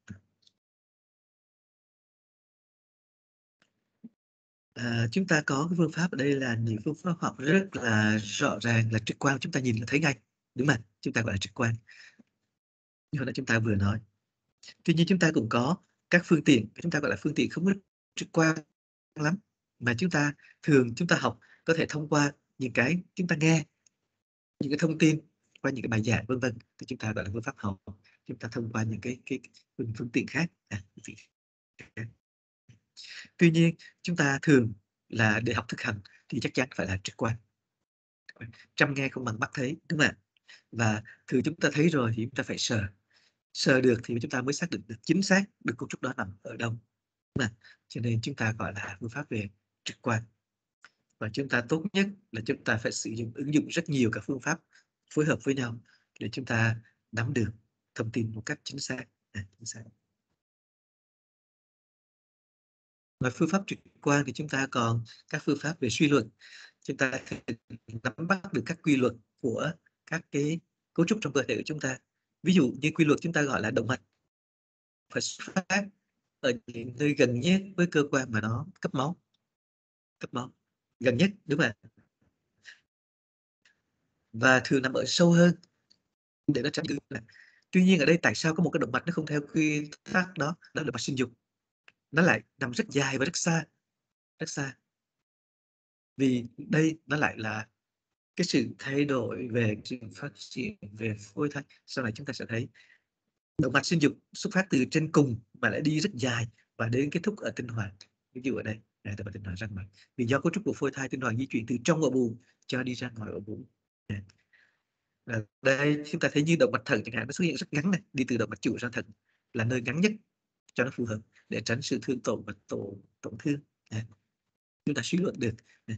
Chúng ta có cái phương pháp ở đây là những phương pháp học rất là rõ ràng, là trực quan, chúng ta nhìn là thấy ngay, đúng không? Chúng ta gọi là trực quan như hồi nãy chúng ta vừa nói. Tuy nhiên chúng ta cũng có các phương tiện, chúng ta gọi là phương tiện không trực quan lắm, mà chúng ta học có thể thông qua những cái chúng ta nghe, những cái thông tin qua những cái bài giảng vân vân, thì chúng ta gọi là phương pháp học. Chúng ta thông qua những cái phương tiện khác. Tuy nhiên chúng ta thường là để học thực hành thì chắc chắn phải là trực quan. Trăm nghe không bằng mắt thấy, đúng không ạ? Và thường chúng ta thấy rồi thì chúng ta phải sờ được thì chúng ta mới xác định được chính xác được cấu trúc đó nằm ở đâu. Mà cho nên chúng ta gọi là phương pháp về trực quan. Và chúng ta tốt nhất là chúng ta phải ứng dụng rất nhiều các phương pháp phối hợp với nhau để chúng ta nắm được thông tin một cách chính xác. Chính xác. Ngoài phương pháp trực quan thì chúng ta còn các phương pháp về suy luận. Chúng ta nắm bắt được các quy luật của các cái cấu trúc trong cơ thể của chúng ta. Ví dụ như quy luật chúng ta gọi là động mạch phải xuất phát ở những nơi gần nhất với cơ quan mà nó cấp máu gần nhất, đúng không ạ? Và thường nằm ở sâu hơn để nó tránh tuy nhiên ở đây tại sao có một cái động mạch nó không theo quy tắc đó là động mạch sinh dục, nó lại nằm rất dài và rất xa, vì đây nó lại là cái sự thay đổi về sự phát triển về phôi thai. Sau này chúng ta sẽ thấy động mạch sinh dục xuất phát từ trên cùng mà lại đi rất dài và đến kết thúc ở tinh hoàn. Ví dụ ở đây là động mạch tinh hoàn răng mạch, vì do cấu trúc của phôi thai tinh hoàn di chuyển từ trong ổ bụng cho đi ra ngoài ổ bụng. Đây chúng ta thấy như động mạch thận chẳng hạn, nó xuất hiện rất ngắn này, đi từ động mạch chủ ra thận là nơi ngắn nhất cho nó phù hợp để tránh sự thương tổn và tổn thương. Chúng ta suy luận được.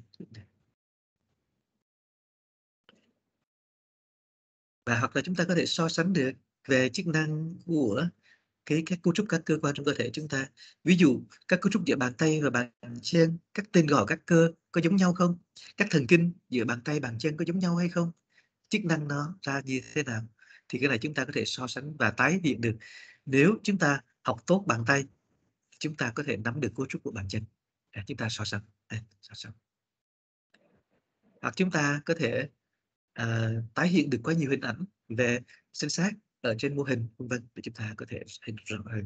Và hoặc là chúng ta có thể so sánh được về chức năng của các cấu trúc các cơ quan trong cơ thể chúng ta. Ví dụ các cấu trúc giữa bàn tay và bàn chân, các tên gọi các cơ có giống nhau không? Các thần kinh giữa bàn tay bàn chân có giống nhau hay không? Chức năng nó ra như thế nào? Thì cái này chúng ta có thể so sánh và tái hiện được. Nếu chúng ta học tốt bàn tay, chúng ta có thể nắm được cấu trúc của bàn chân. Chúng ta so sánh. Hoặc chúng ta có thể tái hiện được quá nhiều hình ảnh về sinh xác ở trên mô hình vân vân để chúng ta có thể hình rõ hơn.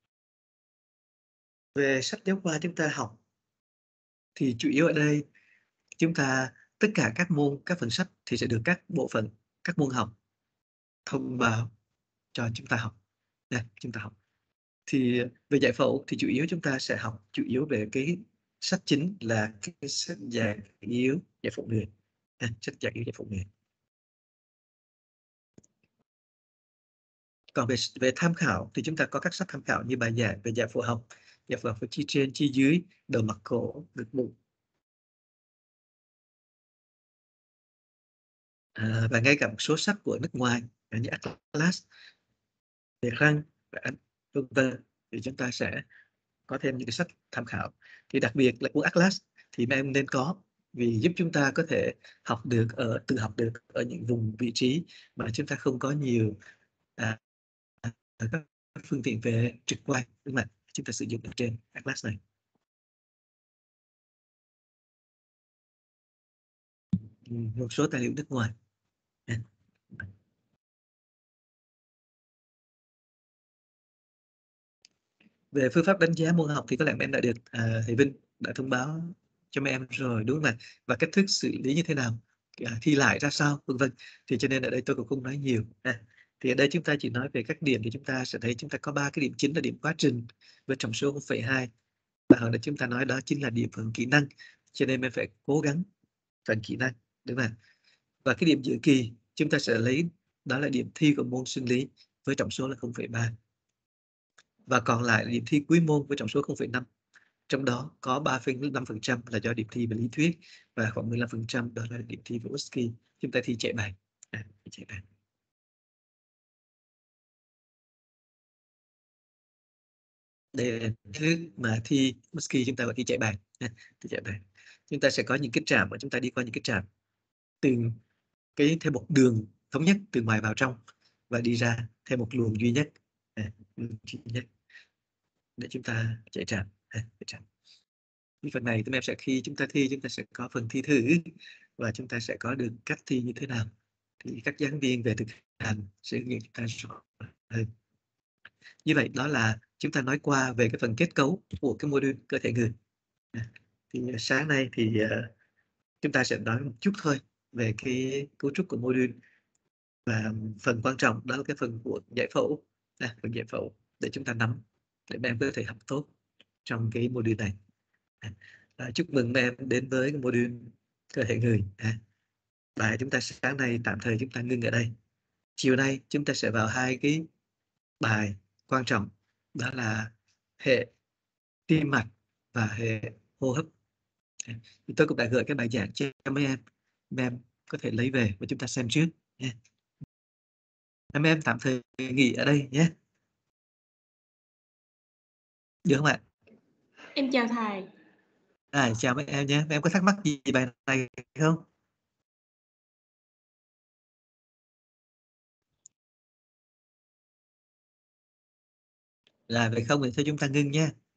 Về sách giáo khoa chúng ta học thì chủ yếu ở đây chúng ta tất cả các phần sách thì sẽ được các bộ phận các môn học thông báo cho chúng ta học. Đây, chúng ta học. Thì về giải phẫu thì chủ yếu chúng ta sẽ học chủ yếu về cái sách chính là cái sách giải yếu giải phẫu người. Sách giải yếu giải phẫu người. Còn về tham khảo thì chúng ta có các sách tham khảo như bài giảng về giải phẫu học với chi trên, chi dưới, đầu mặt cổ, ngực bụng. Và ngay cả một số sách của nước ngoài như Atlas về răng vân vân, thì chúng ta sẽ có thêm những cái sách tham khảo. Thì đặc biệt là cuốn Atlas thì mấy em nên có, vì giúp chúng ta có thể tự học được ở những vùng vị trí mà chúng ta không có nhiều các phương tiện về trực quan, nhưng mà chúng ta sử dụng được trên Atlas này. Một số tài liệu nước ngoài. Về phương pháp đánh giá môn học thì có lẽ em đã được thầy Vinh đã thông báo cho mấy em rồi, đúng không ạ? Và cách thức xử lý như thế nào, thi lại ra sao, vân vân. Thì cho nên ở đây tôi cũng không nói nhiều. Thì ở đây chúng ta chỉ nói về các điểm thì chúng ta sẽ thấy chúng ta có 3 cái điểm chính là điểm quá trình với trọng số 0,2. Và hồi nãy chúng ta nói đó chính là điểm phần kỹ năng. Cho nên mình phải cố gắng phần kỹ năng, đúng không ạ? Và cái điểm dự kỳ chúng ta sẽ lấy đó là điểm thi của môn sinh lý với trọng số là 0,3. Và còn lại là điểm thi cuối môn với trọng số 0,5. Trong đó có 3,5% là do điểm thi về lý thuyết và khoảng 15% đó là điểm thi về OSCE. Chúng ta thi chạy bài. Đây là thứ mà thi OSCE chúng ta gọi thi chạy bài. Chúng ta sẽ có những cái trạm mà chúng ta đi qua những cái trạm theo một đường thống nhất từ ngoài vào trong và đi ra theo một luồng duy nhất. Để chúng ta chạy trạm. Cái phần này tụi em sẽ khi chúng ta thi chúng ta sẽ có phần thi thử và chúng ta sẽ có được cách thi như thế nào, thì các giảng viên về thực hành sẽ hướng dẫn chúng ta rõ hơn. Như vậy đó là chúng ta nói qua về cái phần kết cấu của cái module cơ thể người. Thì sáng nay thì chúng ta sẽ nói một chút thôi về cái cấu trúc của module và phần quan trọng đó là cái phần của giải phẫu, phần giải phẫu để chúng ta nắm để các em có thể học tốt trong cái module này. Chúc mừng các em đến với cái module cơ thể người. Bài chúng ta sáng nay tạm thời chúng ta ngưng ở đây. Chiều nay chúng ta sẽ vào hai cái bài quan trọng, đó là hệ tim mạch và hệ hô hấp. Thì tôi cũng đã gửi cái bài giảng cho mấy em có thể lấy về và chúng ta xem trước nha. Mấy em tạm thời nghỉ ở đây nhé. Được không ạ? Em chào thầy. Chào mấy em nhé. Mấy em có thắc mắc gì bài này không? Vậy không thì thôi chúng ta ngưng nha.